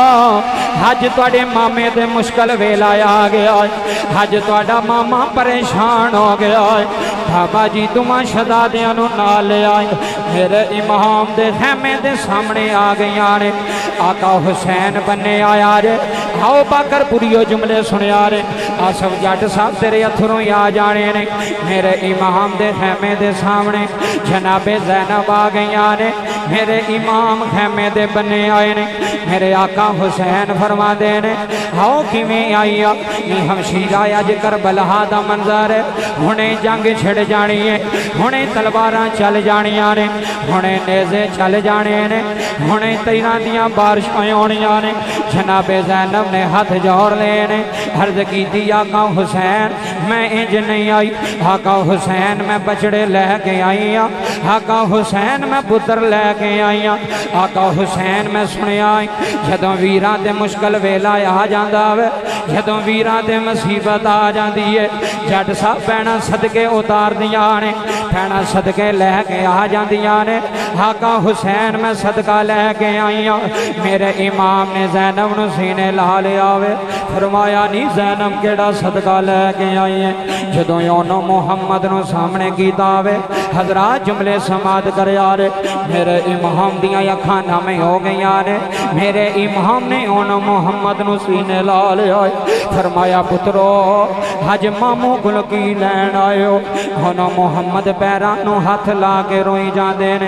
حج تواڈے مامے دے مشکل ویلا آ گیا ہے، حج تواڈا ماما پریشان ہو گیا ہے، بابا جی دعا شہزادیاں نو نہ لے آئے، میرے امام دے خیمے دے سامنے آ گئیاں نے، آقا حسین بننے آیا رے، آؤ باکر پوریو جملے سنے آ رہے، آصف جٹ صاحب تیرے اتھروں یا جانے نے، میرے امام دے خیمے دے سامنے جناب زینب آ گئیاں نے، میرے امام خیمے دے بننے آئے نے، میرے آقا حسین فرما دے نے، آؤ کیویں آئی آ، نہیں ہمشیرہ آج کربلا دا منظر ہے، ہنے جنگ چھڑ جانی ہے، ہنے تلواراں چل جانیاں نے، ہنے نیزے چل جانے نے، ہنے تیراں دیاں بارشاں ہونیاں نے، جناب زینب نے ہاتھ جوڑ لے نے، عرض کی دی آقا حسین میں انج نہیں آئی، آقا حسین میں بچڑے لے کے آئی ہاں، آقا حسین میں پتر لے کے آئی ہاں، آقا حسین میں سنے آئی، جدوں ویران دے مشکل ویلا آ جاندا وے، جدوں ویران دے مصیبت آ جاندی ہے، جٹ صاحب بہنا صدقے اتار دیاں نے، भैणां सदके लैके आ जांदियां ने। आका हुसैन मैं सदका लैके आई हाँ। मेरे इमाम ने ज़ैनब नूं सीने ला लिया वे। फरमाया नहीं ज़ैनब केड़ा सदका लैके आई है। जदों ओनों मुहम्मद नूं सामने कीता वे हज़रात जुमले समात कर यार मेरे इमाम दियां अखां नम हो गईयां ने। मेरे इमाम ने ओनों मुहम्मद नूं सीने ला लिया। फरमाया पुत्रो अज मामू कोल की लैन आयो। हुण मुहम्मद पैरां नूं हथ ला के रोई जांदे ने।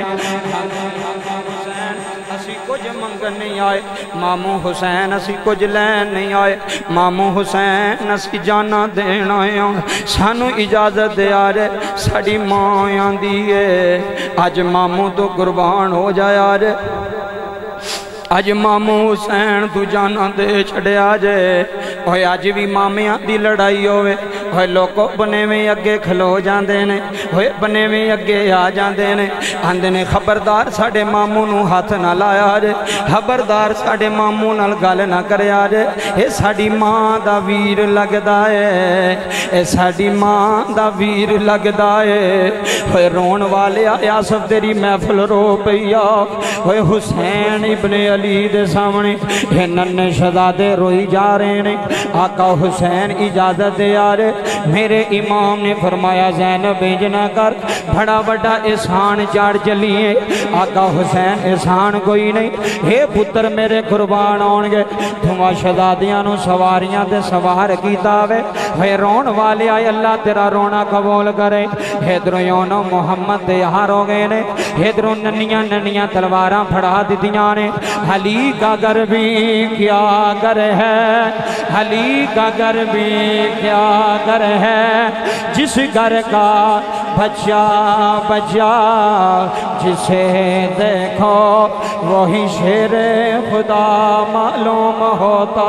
असी कुछ मंगन नहीं आए मामू हुसैन, असी कुछ लैन नहीं आए मामू हुसैन, असी जाना देन आए हां। सानू इजाजत दे यार साडी मां आंदी है अज मामू तो कुर्बान हो जा यार। अज मामू हुसैन तू जाना दे छड़िया जे। ओए अज भी मामिया दी लड़ाई होवे ओए लोको बने में अगे खलो जाते ने। ओए बने में अगे आ जाते ने आंदे ने खबरदार साडे मामू नू हाथ ना लाया जे, खबरदार साडे मामू नाल गल ना करया जे। ये साडी मां दा वीर लगदा है, ये साडी मां दा वीर लगदा है। ओए रोन वाले आसफ तेरी महफिल रो पईया। ओए हुसैन इब्ने अली दे सामने ये नन्हे शहजादे रोई जा रहे ने। आका हुसैन इजाजत दे यार। मेरे इमाम ने फरमाया ज़ैनब इंज ना कर बड़ा बड़ा एहसान चाड़ चलिए। आका हुसैन एहसान कोई नहीं, हे पुत्र मेरे कुर्बान आउणगे। तुमा शहजादियां नूं सवारियां ते सवार कीता वे। वे रोण वाले आए अल्लाह तेरा रोना कबूल करे। इधरों योनो मुहम्मद दे यार हो गए ने, इधरों नन्नियां नन्नियां तलवारां फड़ा दित्तियां ने। अली का घर भी क्या घर है, अली का घर भी क्या घर है। जिस घर का बच्चा बच्चा जिसे देखो वही शेरे खुदा मालूम होता।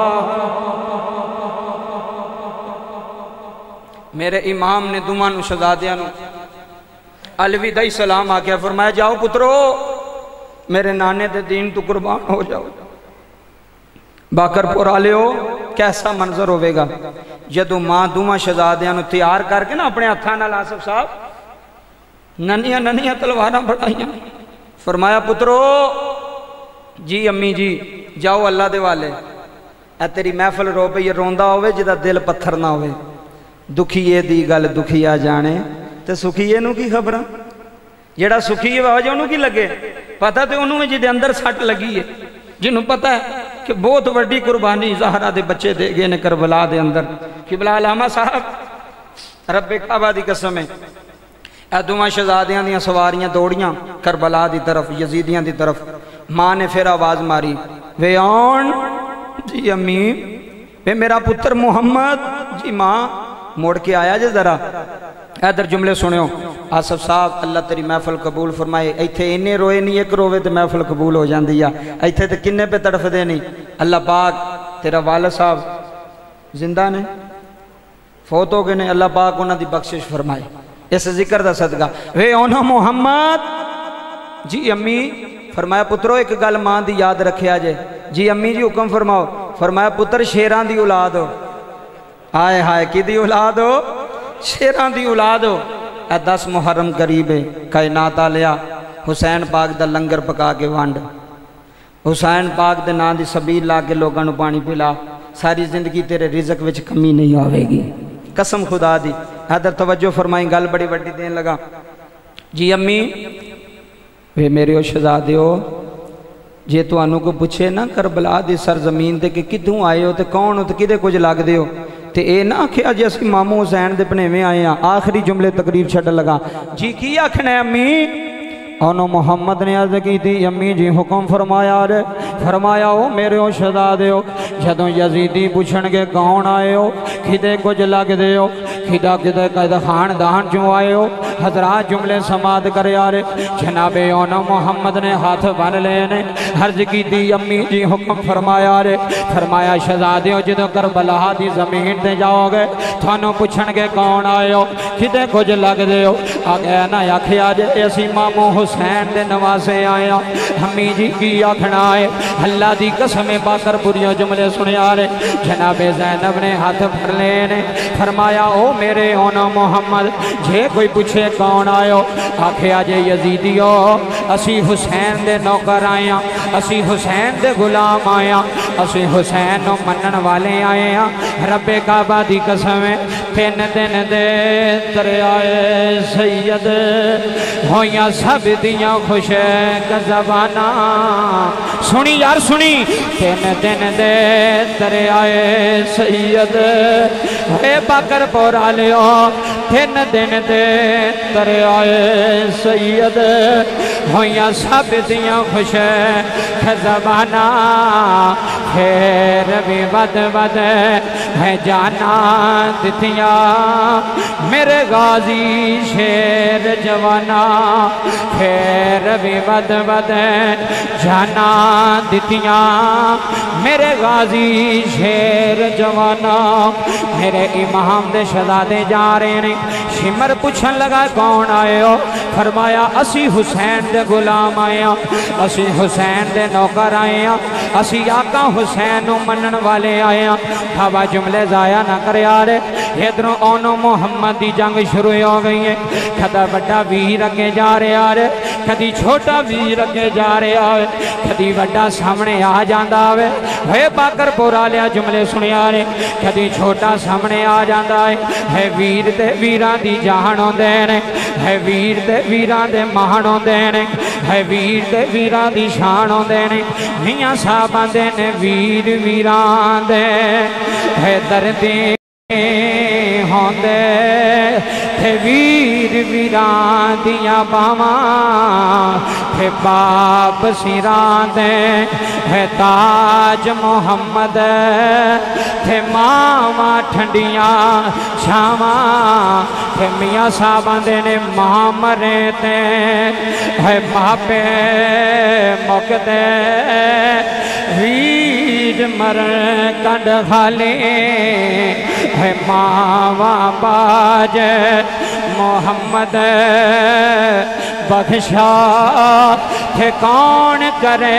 मेरे इमाम ने दुमा नूं शहजादियां नूं अलविदा ही सलाम आख्या। फरमाया जाओ पुत्रो मेरे नाने दे दीन तू कुर्बान हो जाओ। बाकरपुर आले हो कैसा मंजर होवेगा जदों मां दुमा शहजादियां नूं तैयार करके ना अपने हत्थां नाल आसिफ साहब नन्नियां नन्नियां तलवारां फड़ाइयां। फरमाया पुत्रो जी अम्मी जी जाओ अल्लाह दे वाले। ए तेरी महफिल रो पई रोंदा होवे जिदा दिल पत्थर ना होवे। दुखीए दी गल दुखिया जाने ते सुखीए नूं की खबरां। जेड़ा सुखी आवाज उन्होंने की लगे पता तो उन्होंने जिदे अंदर सट लगी है, जिन्हों पता है कि बहुत वड्डी कुर्बानी ज़हरा दे बच्चे दे गए ने करबला दे अंदर। किबला अलामा साहब रब्बे काबा दी कसम है ए दोवां शहजादियां दियां सवारियां दौड़ियां करबला दी तरफ यजीदियां दी तरफ। मां ने फिर आवाज मारी वे आन जी अम्मी वे मेरा पुत्र मुहम्मद जी। मां मुड़ के आया जे जरा इधर जुमले सुनियो। आसफ साहब अल्लाह तेरी महफिल कबूल फरमाए। इत्थे इन्ने रोए नहीं एक रोवे तो महफिल कबूल हो जाती है। इत्थे तो किन्ने पे तड़फदे नहीं। अल्लाह पाक तेरा वालिद साहब जिंदा ने फौत हो गए ने। अल्लाह पाक उन्हां दी बख्शिश फरमाए इस जिक्र दा सदका। वे ओनो मुहम्मद जी अम्मी। फरमाया पुत्रो एक गल मां दी याद रखिया जे। जी अम्मी जी हुक्म फरमाओ। फरमाया पुत्र शेरां दी औलाद हो। हाय हाय कि दी औलाद हो, शेरां दी औलाद हो। ए दस मुहर्रम करीब है कायनात आलिया हुसैन पाक दा लंगर पका के वंड। हुसैन पाक दे नां दी सबील ला के लोगों को पानी पिला। सारी जिंदगी तेरे रिजक विच कमी नहीं आवेगी कसम खुदा दी। इधर तवज्जो फरमाई गल बड़ी वड्डी देन लगा। जी अम्मी वे मेरे शहजादे हो जे तुहानू को पूछे ना करबला दी सरजमीन ते कि कितों आए हो ते कौन हो ते किदे कुछ लगदे हो ते ए ना आखिया जे असीं मामू हुसैन दे भनेवे आए हैं। आखिरी जुमले तकरीर छड्डन लगा। जी की आखना है अम्मी। ओनो मुहम्मद ने अर्ज की थी अम्मी जी हुक्म फरमाया रे। फरमाया ओ मेरे ओ शहजादे हो जदों यजीदी पूछणगे कौन आए हो किदे कुछ लगदे हो किदा किदे कद खानदान चों आए हो। हजरात जुमले समात कर यारे। जनाबे ओनो मुहम्मद ने हाथ बन ले ने अर्ज की थी अम्मी जी हुक्म फरमाया रे। फरमाया शहजादे हो जदों करबला दी जमीन ते जाओगे थानू पूछणगे कौन आए हो किदे कुछ लगदे हो। आगे ना आखिया जे असीं मामू हुसैन दे नवासे आए अम्मी जी की आखना है। अल्लाह दी कसम बाकरपुरियों जुमले सुनिया रे। जनाबे ज़ैनब ने हाथ भर ले ने फरमाया ओ मेरे ओनो मुहम्मद जे कोई पूछे پوچھے کون آئے آکھے آجے یزیدیو اسی حسین دے نوکر آئے ہیں اسی حسین دے غلام آئے ہیں اسی حسین نو منن والے آئے ہیں رب کعبہ دی قسمیں تین دن دے ترے آئے سید ہویاں سب دیاں خوش کا زبانہ سنی یار سنی تین دن دے ترے آئے سید اے باکر پورا لیو تین دن دے ترے آئے سید ہویاں سب دیاں خوش کا زبانہ خیر بھی ود ود ہے جانا دتیاں میرے غازی شیر جوانا خیر بھی ود ود ہے جانا دتیاں میرے غازی شیر جوانا میرے امام دے شہزادے جا رہے ہیں شمر پوچھن لگا کون آئے ہو فرمایا اسی حسین دے غلام آئے ہیں اسی حسین دے نوکر آئے ہیں اسی آقا حسین منن والے آئے ہیں بابا جملے ضائع نہ کرے آرے ادھروں اونو محمد دی جنگ شروع ہو گئی ہے کھدا بڑا ویر اگے جا رہے آرے کھدی چھوٹا ویر اگے جا رہے آوے کھدی بڑا سامنے آ جاندہ آوے ہے باکر پورا لیا جملے سنے آرے کھدی چھوٹا سامنے آ جاندہ آئے ہے ویر دے ویران دی جہانوں دینے ہے ویر دے ویران دے مہانوں دینے ہے ویر دے ویران دی شانوں دینے میاں صاحبان دینے ویر ویران دے ہے دردیں ہوں دے تھے ویر ویران دیا باواں تھے باپ سیران دے ہے تاج محمد تھے ماما ٹھنڈیاں چھاواں تھے میاں صاحبان دینے ماں مرے تے ہے باپے مکدے ویر مر کنڈ خالی ہے ماں باج محمد بخشا تھے کون کرے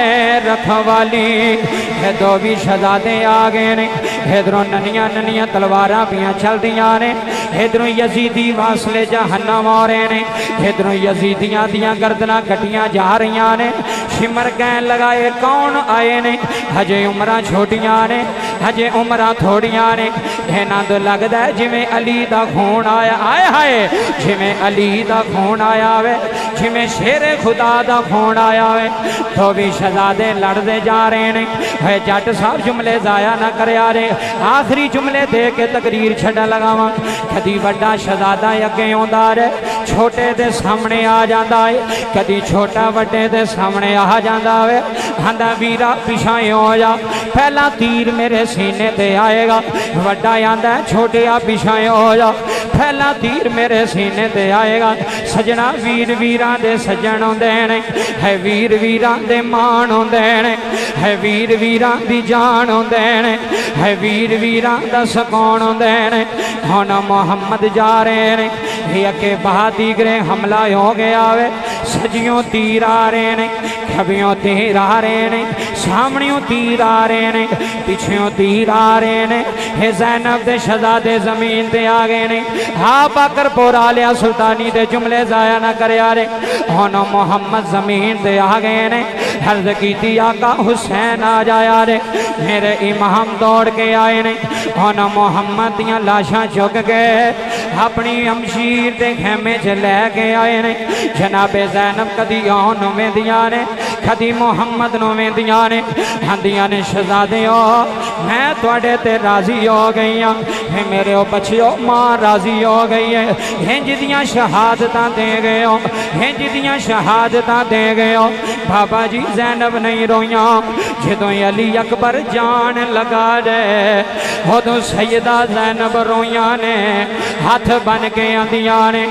رکھوالی ہے دو بھی شہزادے آگے نے ادھروں ننیاں ننیاں تلواراں پیاں چل دیاں نے ادھروں یزیدی واسلے جہنم آرے نے ادھروں یزیدیاں دیاں گردناں کٹیاں جا رہیاں نے شمر کہن لگائے کون آئے نے ہجے عمرہ چھوٹیاں نے ہجے عمرہ تھوڑیاں نے کہنا تو لگ دا ہے جی میں علی دا خون آیا آئے ہائے جی میں علی دا خون آیا وے جی میں شیر خدا دا خون آیا وے تو بھی شہزادے لڑ دے جا رہے نے ہے جٹ صاحب جملے ضائع نہ کرے آ رہے آخری جملے دے کے تقریر چھڑا لگاواں کدی بڑا شہزادہ یکے ہوندار ہے چھوٹے دے سامنے آ جاندہ ہے کدی چھوٹا وڈے دے سامنے آ جاندہ ہے ہندہ ویرا پیشائیں ہو جا پہلا تیر میرے سینے تے آئے گا وڈا یاندہ ہے چھوٹے آ پیشائیں ہو جا پہلا تیر میرے سینے تے آئے گا سجنا ویر ویران دے سجنوں دینے ہے ویر ویران دے مانوں دینے ہے ویر ویران دی جانوں دینے ہے ویر ویران دا سکونوں دینے ہونا محمد جا رہے نے یہ کہ بہت دیگرے حملہ ہو گیا وے سجیوں تیر آ رہے نے کھبیوں تیر آ رہے نے سامنیوں تیر آ رہے نے پیچھیوں تیر آ رہے نے ہے زینب دے شہزادے زمین دے آگے نے ہاں باکر پورا لیا سلطانی دے جملے ضائع نہ کرے آ رہے ہونا محمد زمین دے آگے نے حرض کی تھی آقا حسین آ جایا رہے میرے امام دوڑ کے آئے نے ہونا محمد دیاں لاشاں چک گئے اپنی امشیر دے خیمے چلے کے آئے نے جناب زینب کدی آن نویں دیاں نے کدی محمد نویں دیاں نے ہندیاں نے شہزادے ہو میں توڑے تے راضی ہو گئی ہیں میرے او بچیو ماں راضی ہو گئی ہے ہنج دیاں شہادتاں دے گئے ہو ہنج دیاں شہادتاں دے گئے ہو بابا جی زینب نہیں رویاں جدوں علی اکبر جان لگا دے ہدوں سیدہ زینب رویاں نے ہاتھ بن کے اندیاں نے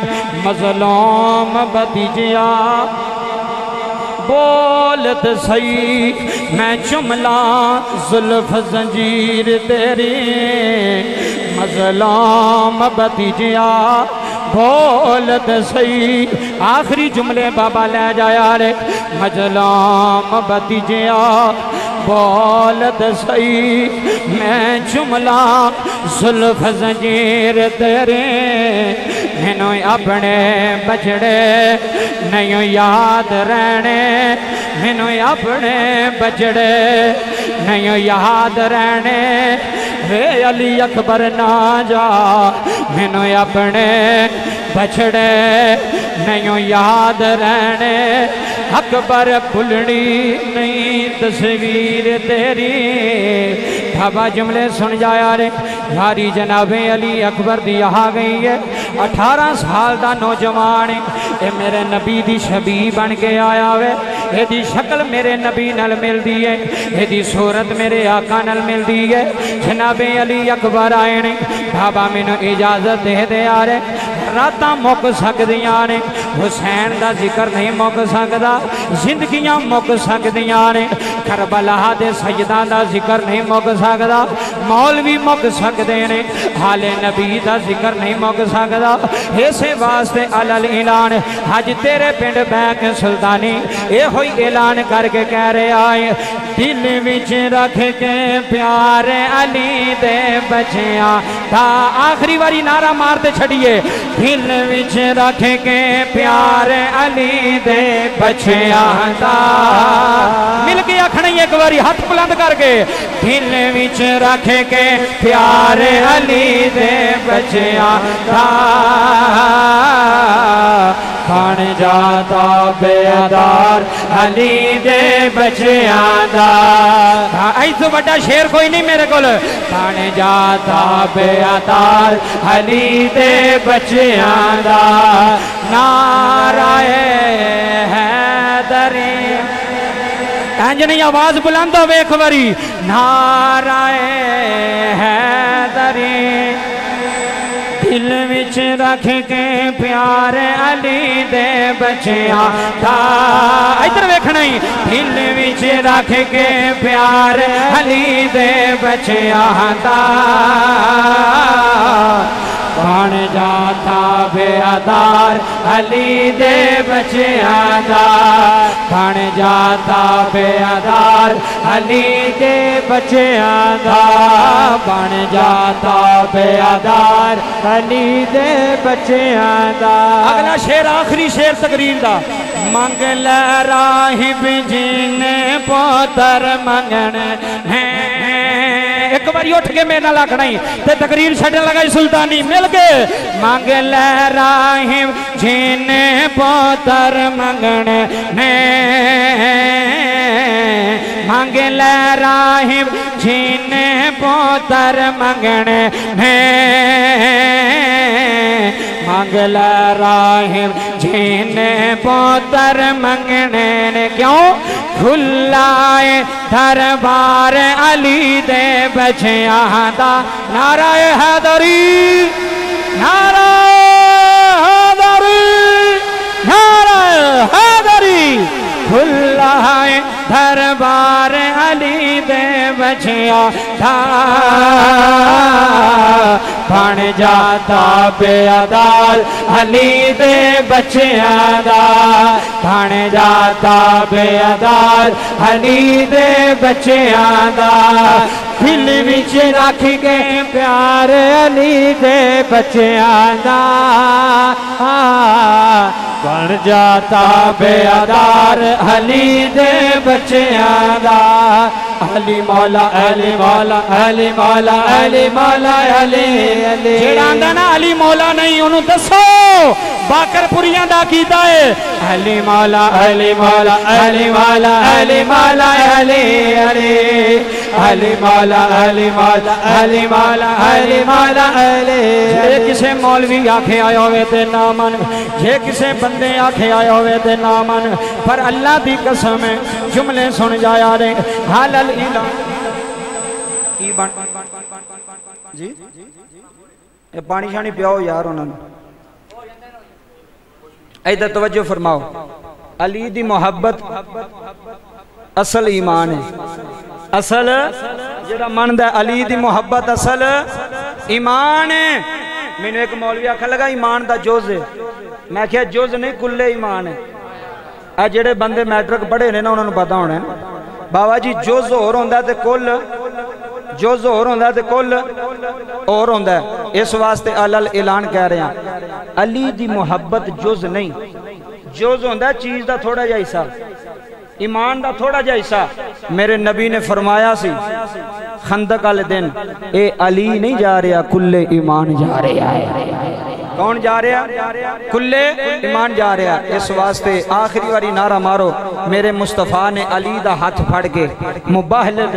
مظلوم بھتیجیا بولت سی میں چملا زلف زنجیر تیری مظلوم بھتیجیا بول دسئی آخری جملے بابا لے جایا رے مجلام بتیجیا بول دسئی میں جملہ زلف زنجیر تیرے مینوں اپنے بچڑے نہیں یاد رہنے مینوں اپنے بچڑے نہیں یاد رہنے وے علی اکبر نہ جا مینوں اپنے بچڑے نہیں یاد رہنے اکبر بھلنی نہیں تصویر تیری بابا جملے سن جایا رے یاری جناب علی اکبر دی آ گئی ہے اٹھارہ سال دا نوجوان اے میرے نبی دی شبیہ بن کے آیا وے اے دی شکل میرے نبی نل مل دی ہے اے دی صورت میرے آقا نل مل دی ہے جناب علی اکبر آئے نے بابا میں نے اجازت دے دے آ رہے راتاں مک سکدیاں نے حسین دا ذکر نہیں مک سکدا زندگیاں مک سکدیاں نے کربلا دے سجدہ دا ذکر نہیں مک سکدا مولوی مک سکدے نے حال نبی دا ذکر نہیں مک سکدا اسے واسطے علل اعلان حج تیرے پنڈ بیک سلطانی اے ہوئی اعلان کر کے کہہ رہے آئے دل وچ رکھ کے پیار علی دے بچیاں تا آخری واری نعرہ مارتے چھڑیے دل وچ رکھ کے پیار علی دے بچیاں تا مل کے آکھنے ایک واری ہاتھ بلند کر کے دل وچ رکھ کے پیار علی دے بچیاں تا بن جاتا بیدار علی دے بچیاں دا ایسو بڑا شیر کوئی نہیں میرے کول بن جاتا بیدار علی دے بچیاں دا نعرہ حیدری انج نہیں آواز بلند ہو ویکھ وری نعرہ حیدری دل وچ رکھ کے پیار علی دے بچیاں دا ادھر ویکھنا ہی دل وچ رکھ کے پیار علی دے بچیاں دا بن جاتا بیدار علی دے بچیاں دا بن جاتا بیدار علی دے بچیاں دا بن جاتا بیدار علی دے بچیاں دا اگلا شیر آخری شیر تقریر دا منگ لے راہب جینے پوتر منگن ہیں ایک باری اٹھ کے میں نہ لکھنا ہی تے تقریر چھڑنے لگائی سلطانی مل کے مانگ لے راہم جینے پوتر منگنے مانگ لے راہم جینے پوتر منگنے مانگ لے راہم جینے پوتر منگنے کیوں کھلائے دربار علی دے بچیاں دا نعرہ حیدری نعرہ حیدری نعرہ حیدری کھلائے دربار علی دے بچیاں دا بن جاتا بیدار علی دے بچیاں دا بن جاتا بیدار علی دے بچیاں دا دل وچ رکھ کے پیار علی دے بچیاں دا بن جاتا بیدار علی دے بچیاں دا علی مولا علی مولا علی مولا علی مولا علی علی جیڑا آندا نا علی مولا نہیں انہوں دسو باکر پوریاں دا کیتا ہے علی مولا علی مولا علی مولا علی مولا علی علی علی مولا علی مولا علی مولا علی مولا علی جے کسے مولوی آکھے آئے ہوئے تے نامن جے کسے بندے آکھے آئے ہوئے تے نامن پر اللہ دی قسم جملے سن جایا رے حالل کی بان جی اے پانی شانی پیاؤ یار انہوں نے ایدہ توجہ فرماؤ علی دی محبت اصل ایمان ہے اصل جڑا مند ہے علی دی محبت اصل ایمان ہے میں نے ایک مولوی آکھا لگا ایمان دا جز ہے، میں کہا جز نہیں کلے ایمان ہے۔ اے جڑے بندے میٹرک پڑھے نے نا انہوں نے پتا ہونا ہے بابا جی جز اور ہوندہ تے کل جز اور ہوندہ تے کل اور ہوندہ ہے۔ اس واسطے علل اعلان کہہ رہے ہیں علی دی محبت جز نہیں، جز ہوندہ چیز دا تھوڑا جا حصہ، ایمان دا تھوڑا جا حصہ۔ میرے نبی نے فرمایا سی خندق والے دن اے علی نہیں جا رہا کلے ایمان جا رہا ہے۔ کون جا رہا؟ کلے ایمان جا رہا۔ اس واسطے آخری واری نعرہ مارو میرے مصطفیٰ نے علی دا ہاتھ پھڑ کے مباہلت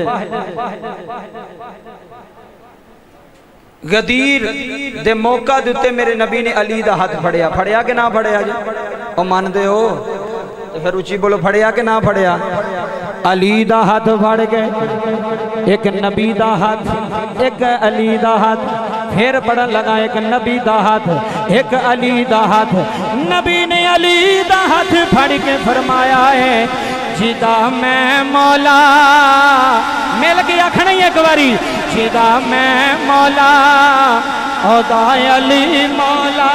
غدیر دے موقع دیتے میرے نبی نے علی دا ہاتھ پھڑیا، پھڑیا کہ نہ پھڑیا جی؟ او مان دے ہو تو پھر اچھی بولو پھڑیا کہ نہ پھڑیا؟ علی دا ہاتھ پھڑ کے ایک نبی دا ہاتھ ایک علی دا ہاتھ، پھر پڑھا لگا ایک نبی دا ہاتھ ایک علی دا ہاتھ۔ نبی نے علی دا ہاتھ پھڑ کے فرمایا ہے جدا میں مولا مل گیا کھڑی ایک باری جدا میں مولا خدا علی مولا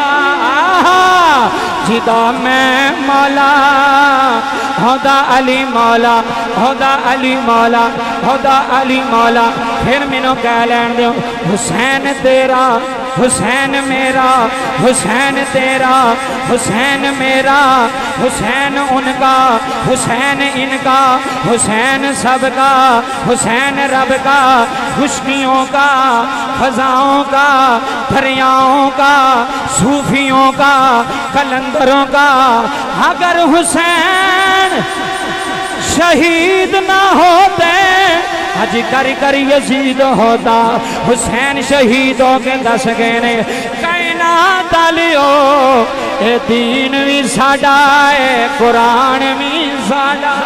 جدا میں مولا خدا علی مولا خدا علی مولا خدا علی مولا۔ پھر مینوں کہہ لین دیو حسین تیرا حسین میرا حسین تیرا حسین میرا حسین ان کا حسین ان کا حسین سب کا حسین رب کا خوشنیوں کا خزاؤں کا دریاؤں کا صوفیوں کا کلندروں کا۔ اگر حسین شہید نہ ہوتے حج کر کر یزید ہوتا، حسین شہید ہو کے دس گئے نے کائنات لیو اے دین بھی ساڈا ہے قرآن بھی ساڈا،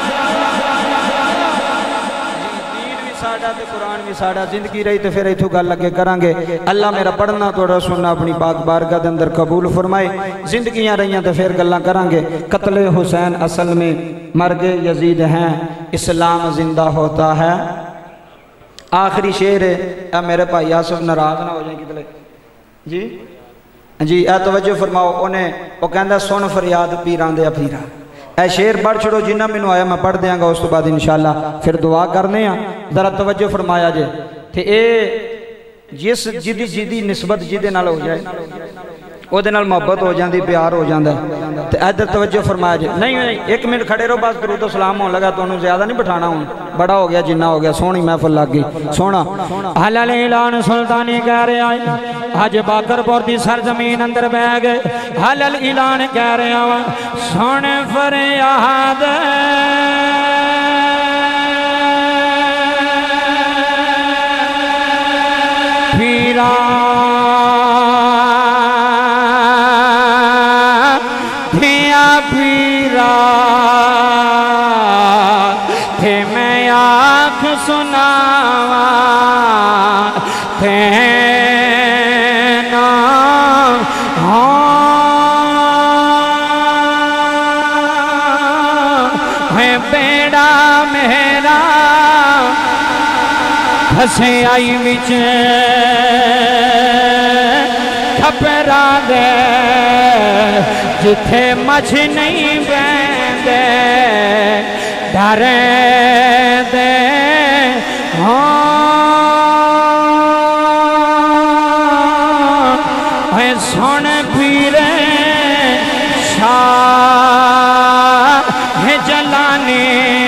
دین بھی ساڈا تے قرآن بھی ساڈا۔ زندگی رہی تے پھر ایتھوں گل لگے کرانگے۔ اللہ میرا پڑھنا توڑا سننا اپنی پاک بارگاہ دے اندر قبول فرمائے۔ زندگیاں رہیاں تے پھر گلاں کرانگے۔ قتل حسین اصل میں مرگ یزید ہیں، اسلام زندہ ہوتا ہے۔ آخری شعر ہے اے میرے بھائی آصف ناراض نہ ہو جائیں کتلے جی جی اے توجہ فرماؤ۔ انہیں وہ کہندہ سن فریاد پیران دیا پیرا۔ اے شعر پڑھ چھڑو جنہ میں نو آیا میں پڑھ دیاں گا اس تو بعد انشاءاللہ پھر دعا کرنے ہیں۔ ذرا توجہ فرمایا جے تھے اے جس جدی جدی نسبت جدے نال ہو جائے او دے نال محبت ہو جاندی پیار ہو جاندہ ہے۔ تو ادھر توجہ فرمایا جائے نہیں نہیں ایک منٹ کھڑے رہو بس درود و سلام ہون لگا تو انہوں زیادہ نہیں بٹھانا ہوں، بڑا ہو گیا جنہ ہو گیا سونی محفل لگ گئی سونا۔ حلال اعلان سلطانی کہہ رہے آئے آج باکر پور دی سرزمین اندر بہ گئے، حلال اعلان کہہ رہے آئے سن فریاد پیرا پیرا تھے میں آنکھ سناواں تھے نا ہے بیڑا میرا پھسے آئی وچ کھپرا دے جتھے مجھ نہیں بیندے ڈرے دے اے سن پیرے شاہ جلانے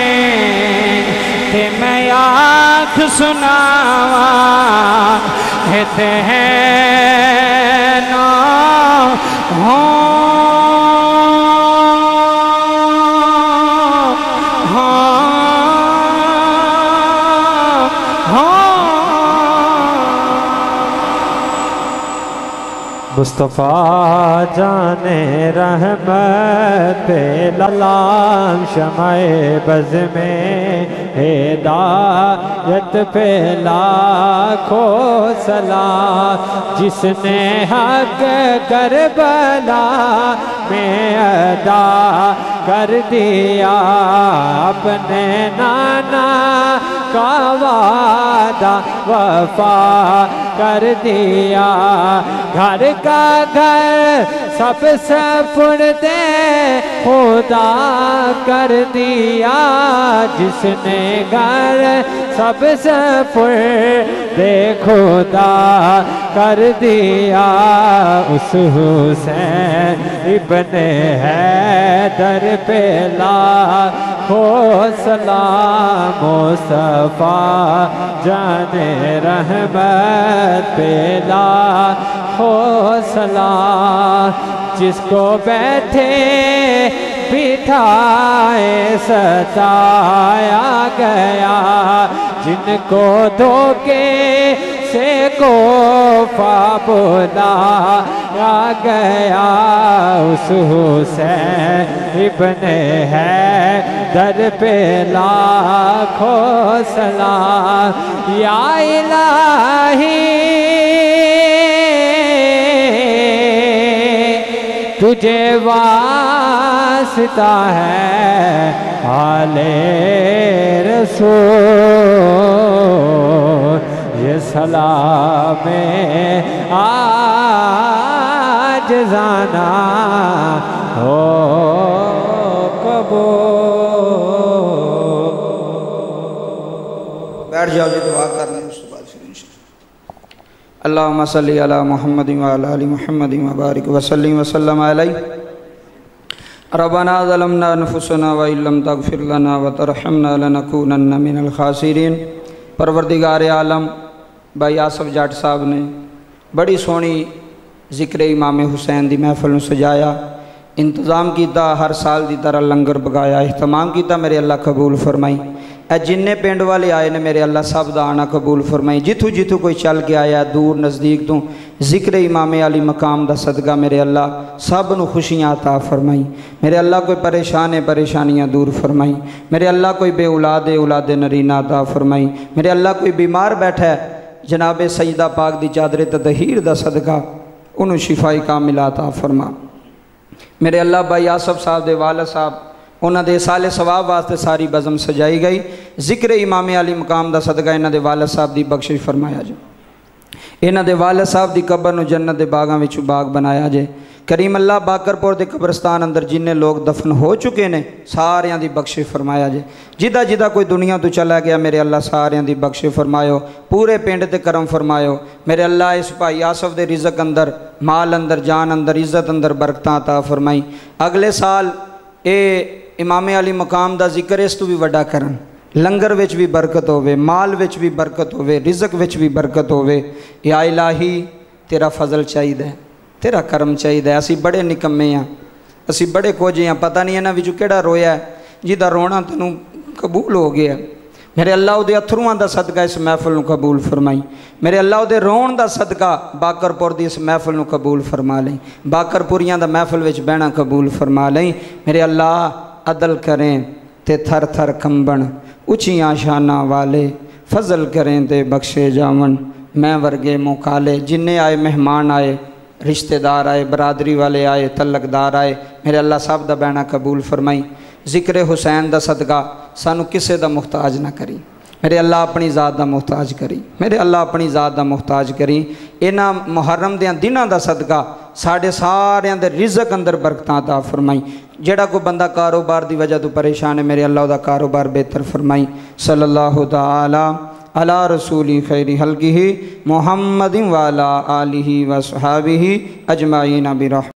تے میں آنکھ سناواں ہے تینا مصطفیٰ جانے رحمت للام شمع بز میں ہدایت پہ لاکھوں سلام، جس نے حق کربلا میں ادا کر دیا اپنے نانا کا وعدہ वादा वफा कर दिया। घर का घर सब सपुर्दे खुदा कर दिया। जिसने घर सब सपुर्दे खुदा कर दिया। उस हुसैन इब्ने हैदर पे लाखों सलाम। मुस्तफा जाने रहमत पे लाखों सलाम। जिसको बैठे बिठाए सताया गया। जिनको धोखे से कोफा बुलाया गया। उस हुसैन इब्ने हैदर पे लाखों सलाम। या इलाही तुझे वास्ता है आले रसूल। ये सलाम आज जाना हो कबूल। बैठ जाओ जी, दुआ कर लें उसके बाद फिर इंशाअल्लाह। अल्लाहुम्मा सल्ली अला मुहम्मद व अला आलि मुहम्मद व बारिक व सल्लिम व सल्लम अलैहि। रब्बना ज़लमना अनफुसना व इल्लम तग़फिर लना व तरहमना लनकूनन्ना मिनल खासिरीन। परवरदिगार आलम भाई आसफ जट साहब ने बड़ी सोहनी जिक्र इमाम हुसैन दी महफिल नूं सजाया, इंतज़ाम किया, हर साल की तरह लंगर पकाया, इहतमाम किया। मेरे अल्लाह कबूल फरमाई। ए जिन्ने पिंड वाले आए ने मेरे अल्लाह सब दा आना कबूल फरमाई। जिथों जिथों कोई चल के आया दूर नज़दीक तो जिक्र इमाम अली मकाम दा सदका मेरे अल्लाह सब नूं खुशियाँ अता फरमाई। मेरे अल्लाह कोई परेशान है परेशानियाँ दूर फरमाई। मेरे अल्लाह कोई बे औलाद है औलाद नरीना अता फरमाई। मेरे अल्लाह कोई बीमार बैठा है जनाब सईदा पाक दी चादर तदहीर दा सदका उन्होंने शिफाई कामिला अता फरमा। मेरे अल्लाह भाई आसफ साहब दे वालिद साहब उन्होंने साले सवाब वास्ते सारी बज़म सजाई गई। जिक्र इमाम अली मकाम दा सदका इन्हां दे वालिद साहब दी बख्शिश फरमाया जे। इन्हां दे वालिद साहब दी कब्र नूं जन्नत दे बागां विचों बाग बनाया जे। करीम अल्लाह बाकरपुर के कब्रस्तान अंदर जिन्ने लोग दफन हो चुके ने सारियां दी बख्शिश फरमाया जे। जिदा जिदा कोई दुनिया तो चला गया मेरे अल्लाह सारियां दी बख्शिश फरमायो। पूरे पिंड ते करम फरमायो। मेरे अल्लाह इस भाई आसफ दे रिज़क अंदर माल अंदर जान अंदर इज्जत अंदर बरकतां अता फरमाई। अगले साल ए इमाम अली मकाम दा जिक्र इस तो भी वड्डा करन। लंगर विच भी बरकत होवे, माल विच भी बरकत होवे, रिज़क विच भी बरकत होवे। या इलाही तेरा फजल चाहिए, तेरा करम चाहिए। असी बड़े निकम्मे हाँ, असी बड़े खोजे हाँ, पता नहीं इन्हां विचों किहड़ा रोया है जिहदा रोना तैनूं कबूल हो गया। मेरे अल्लाह उहदे अथरूआं दा सदका इस महफिल नूं कबूल फरमाई। मेरे अल्लाह उहदे रोण दा सदका बाकरपुर दी इस महफिल नूं कबूल फरमा लई। बाकरपुरियां दा महफिल विच बहना कबूल फरमा लई। मेरे अल्लाह अदल करें ते थर थर कंबन, उचियां शाना वाले फजल करें ते बख्शे जावन। मैं वर्गे मुकाले जिन्ने आए मेहमान आए, रिश्तेदार आए, बरादरी वाले आए, तलकदार आए, मेरे अल्लाह सब दा बहना कबूल फरमाई। जिक्र हुसैन दा सदका सानू किसे दा मुहताज ना करी। मेरे अल्लाह अपनी ज़ात दा मुहताज करी। मेरे अल्लाह अपनी ज़ात दा मुहताज करी। इन्हां मुहर्रम दियां दिनां दा सदका साढ़े सारियां दे रिज़क अंदर बरकतां अता फरमाई। जेड़ा कोई बंदा कारोबार दी वजह तो परेशान है मेरे अल्लाह उहदा कारोबार बेहतर फरमाई। सल्लल्लाहु तआला अला रसूली खैरी हल्किही मुहम्मदिन व अला आलिही व सहाबिही अजमाइन बिरह।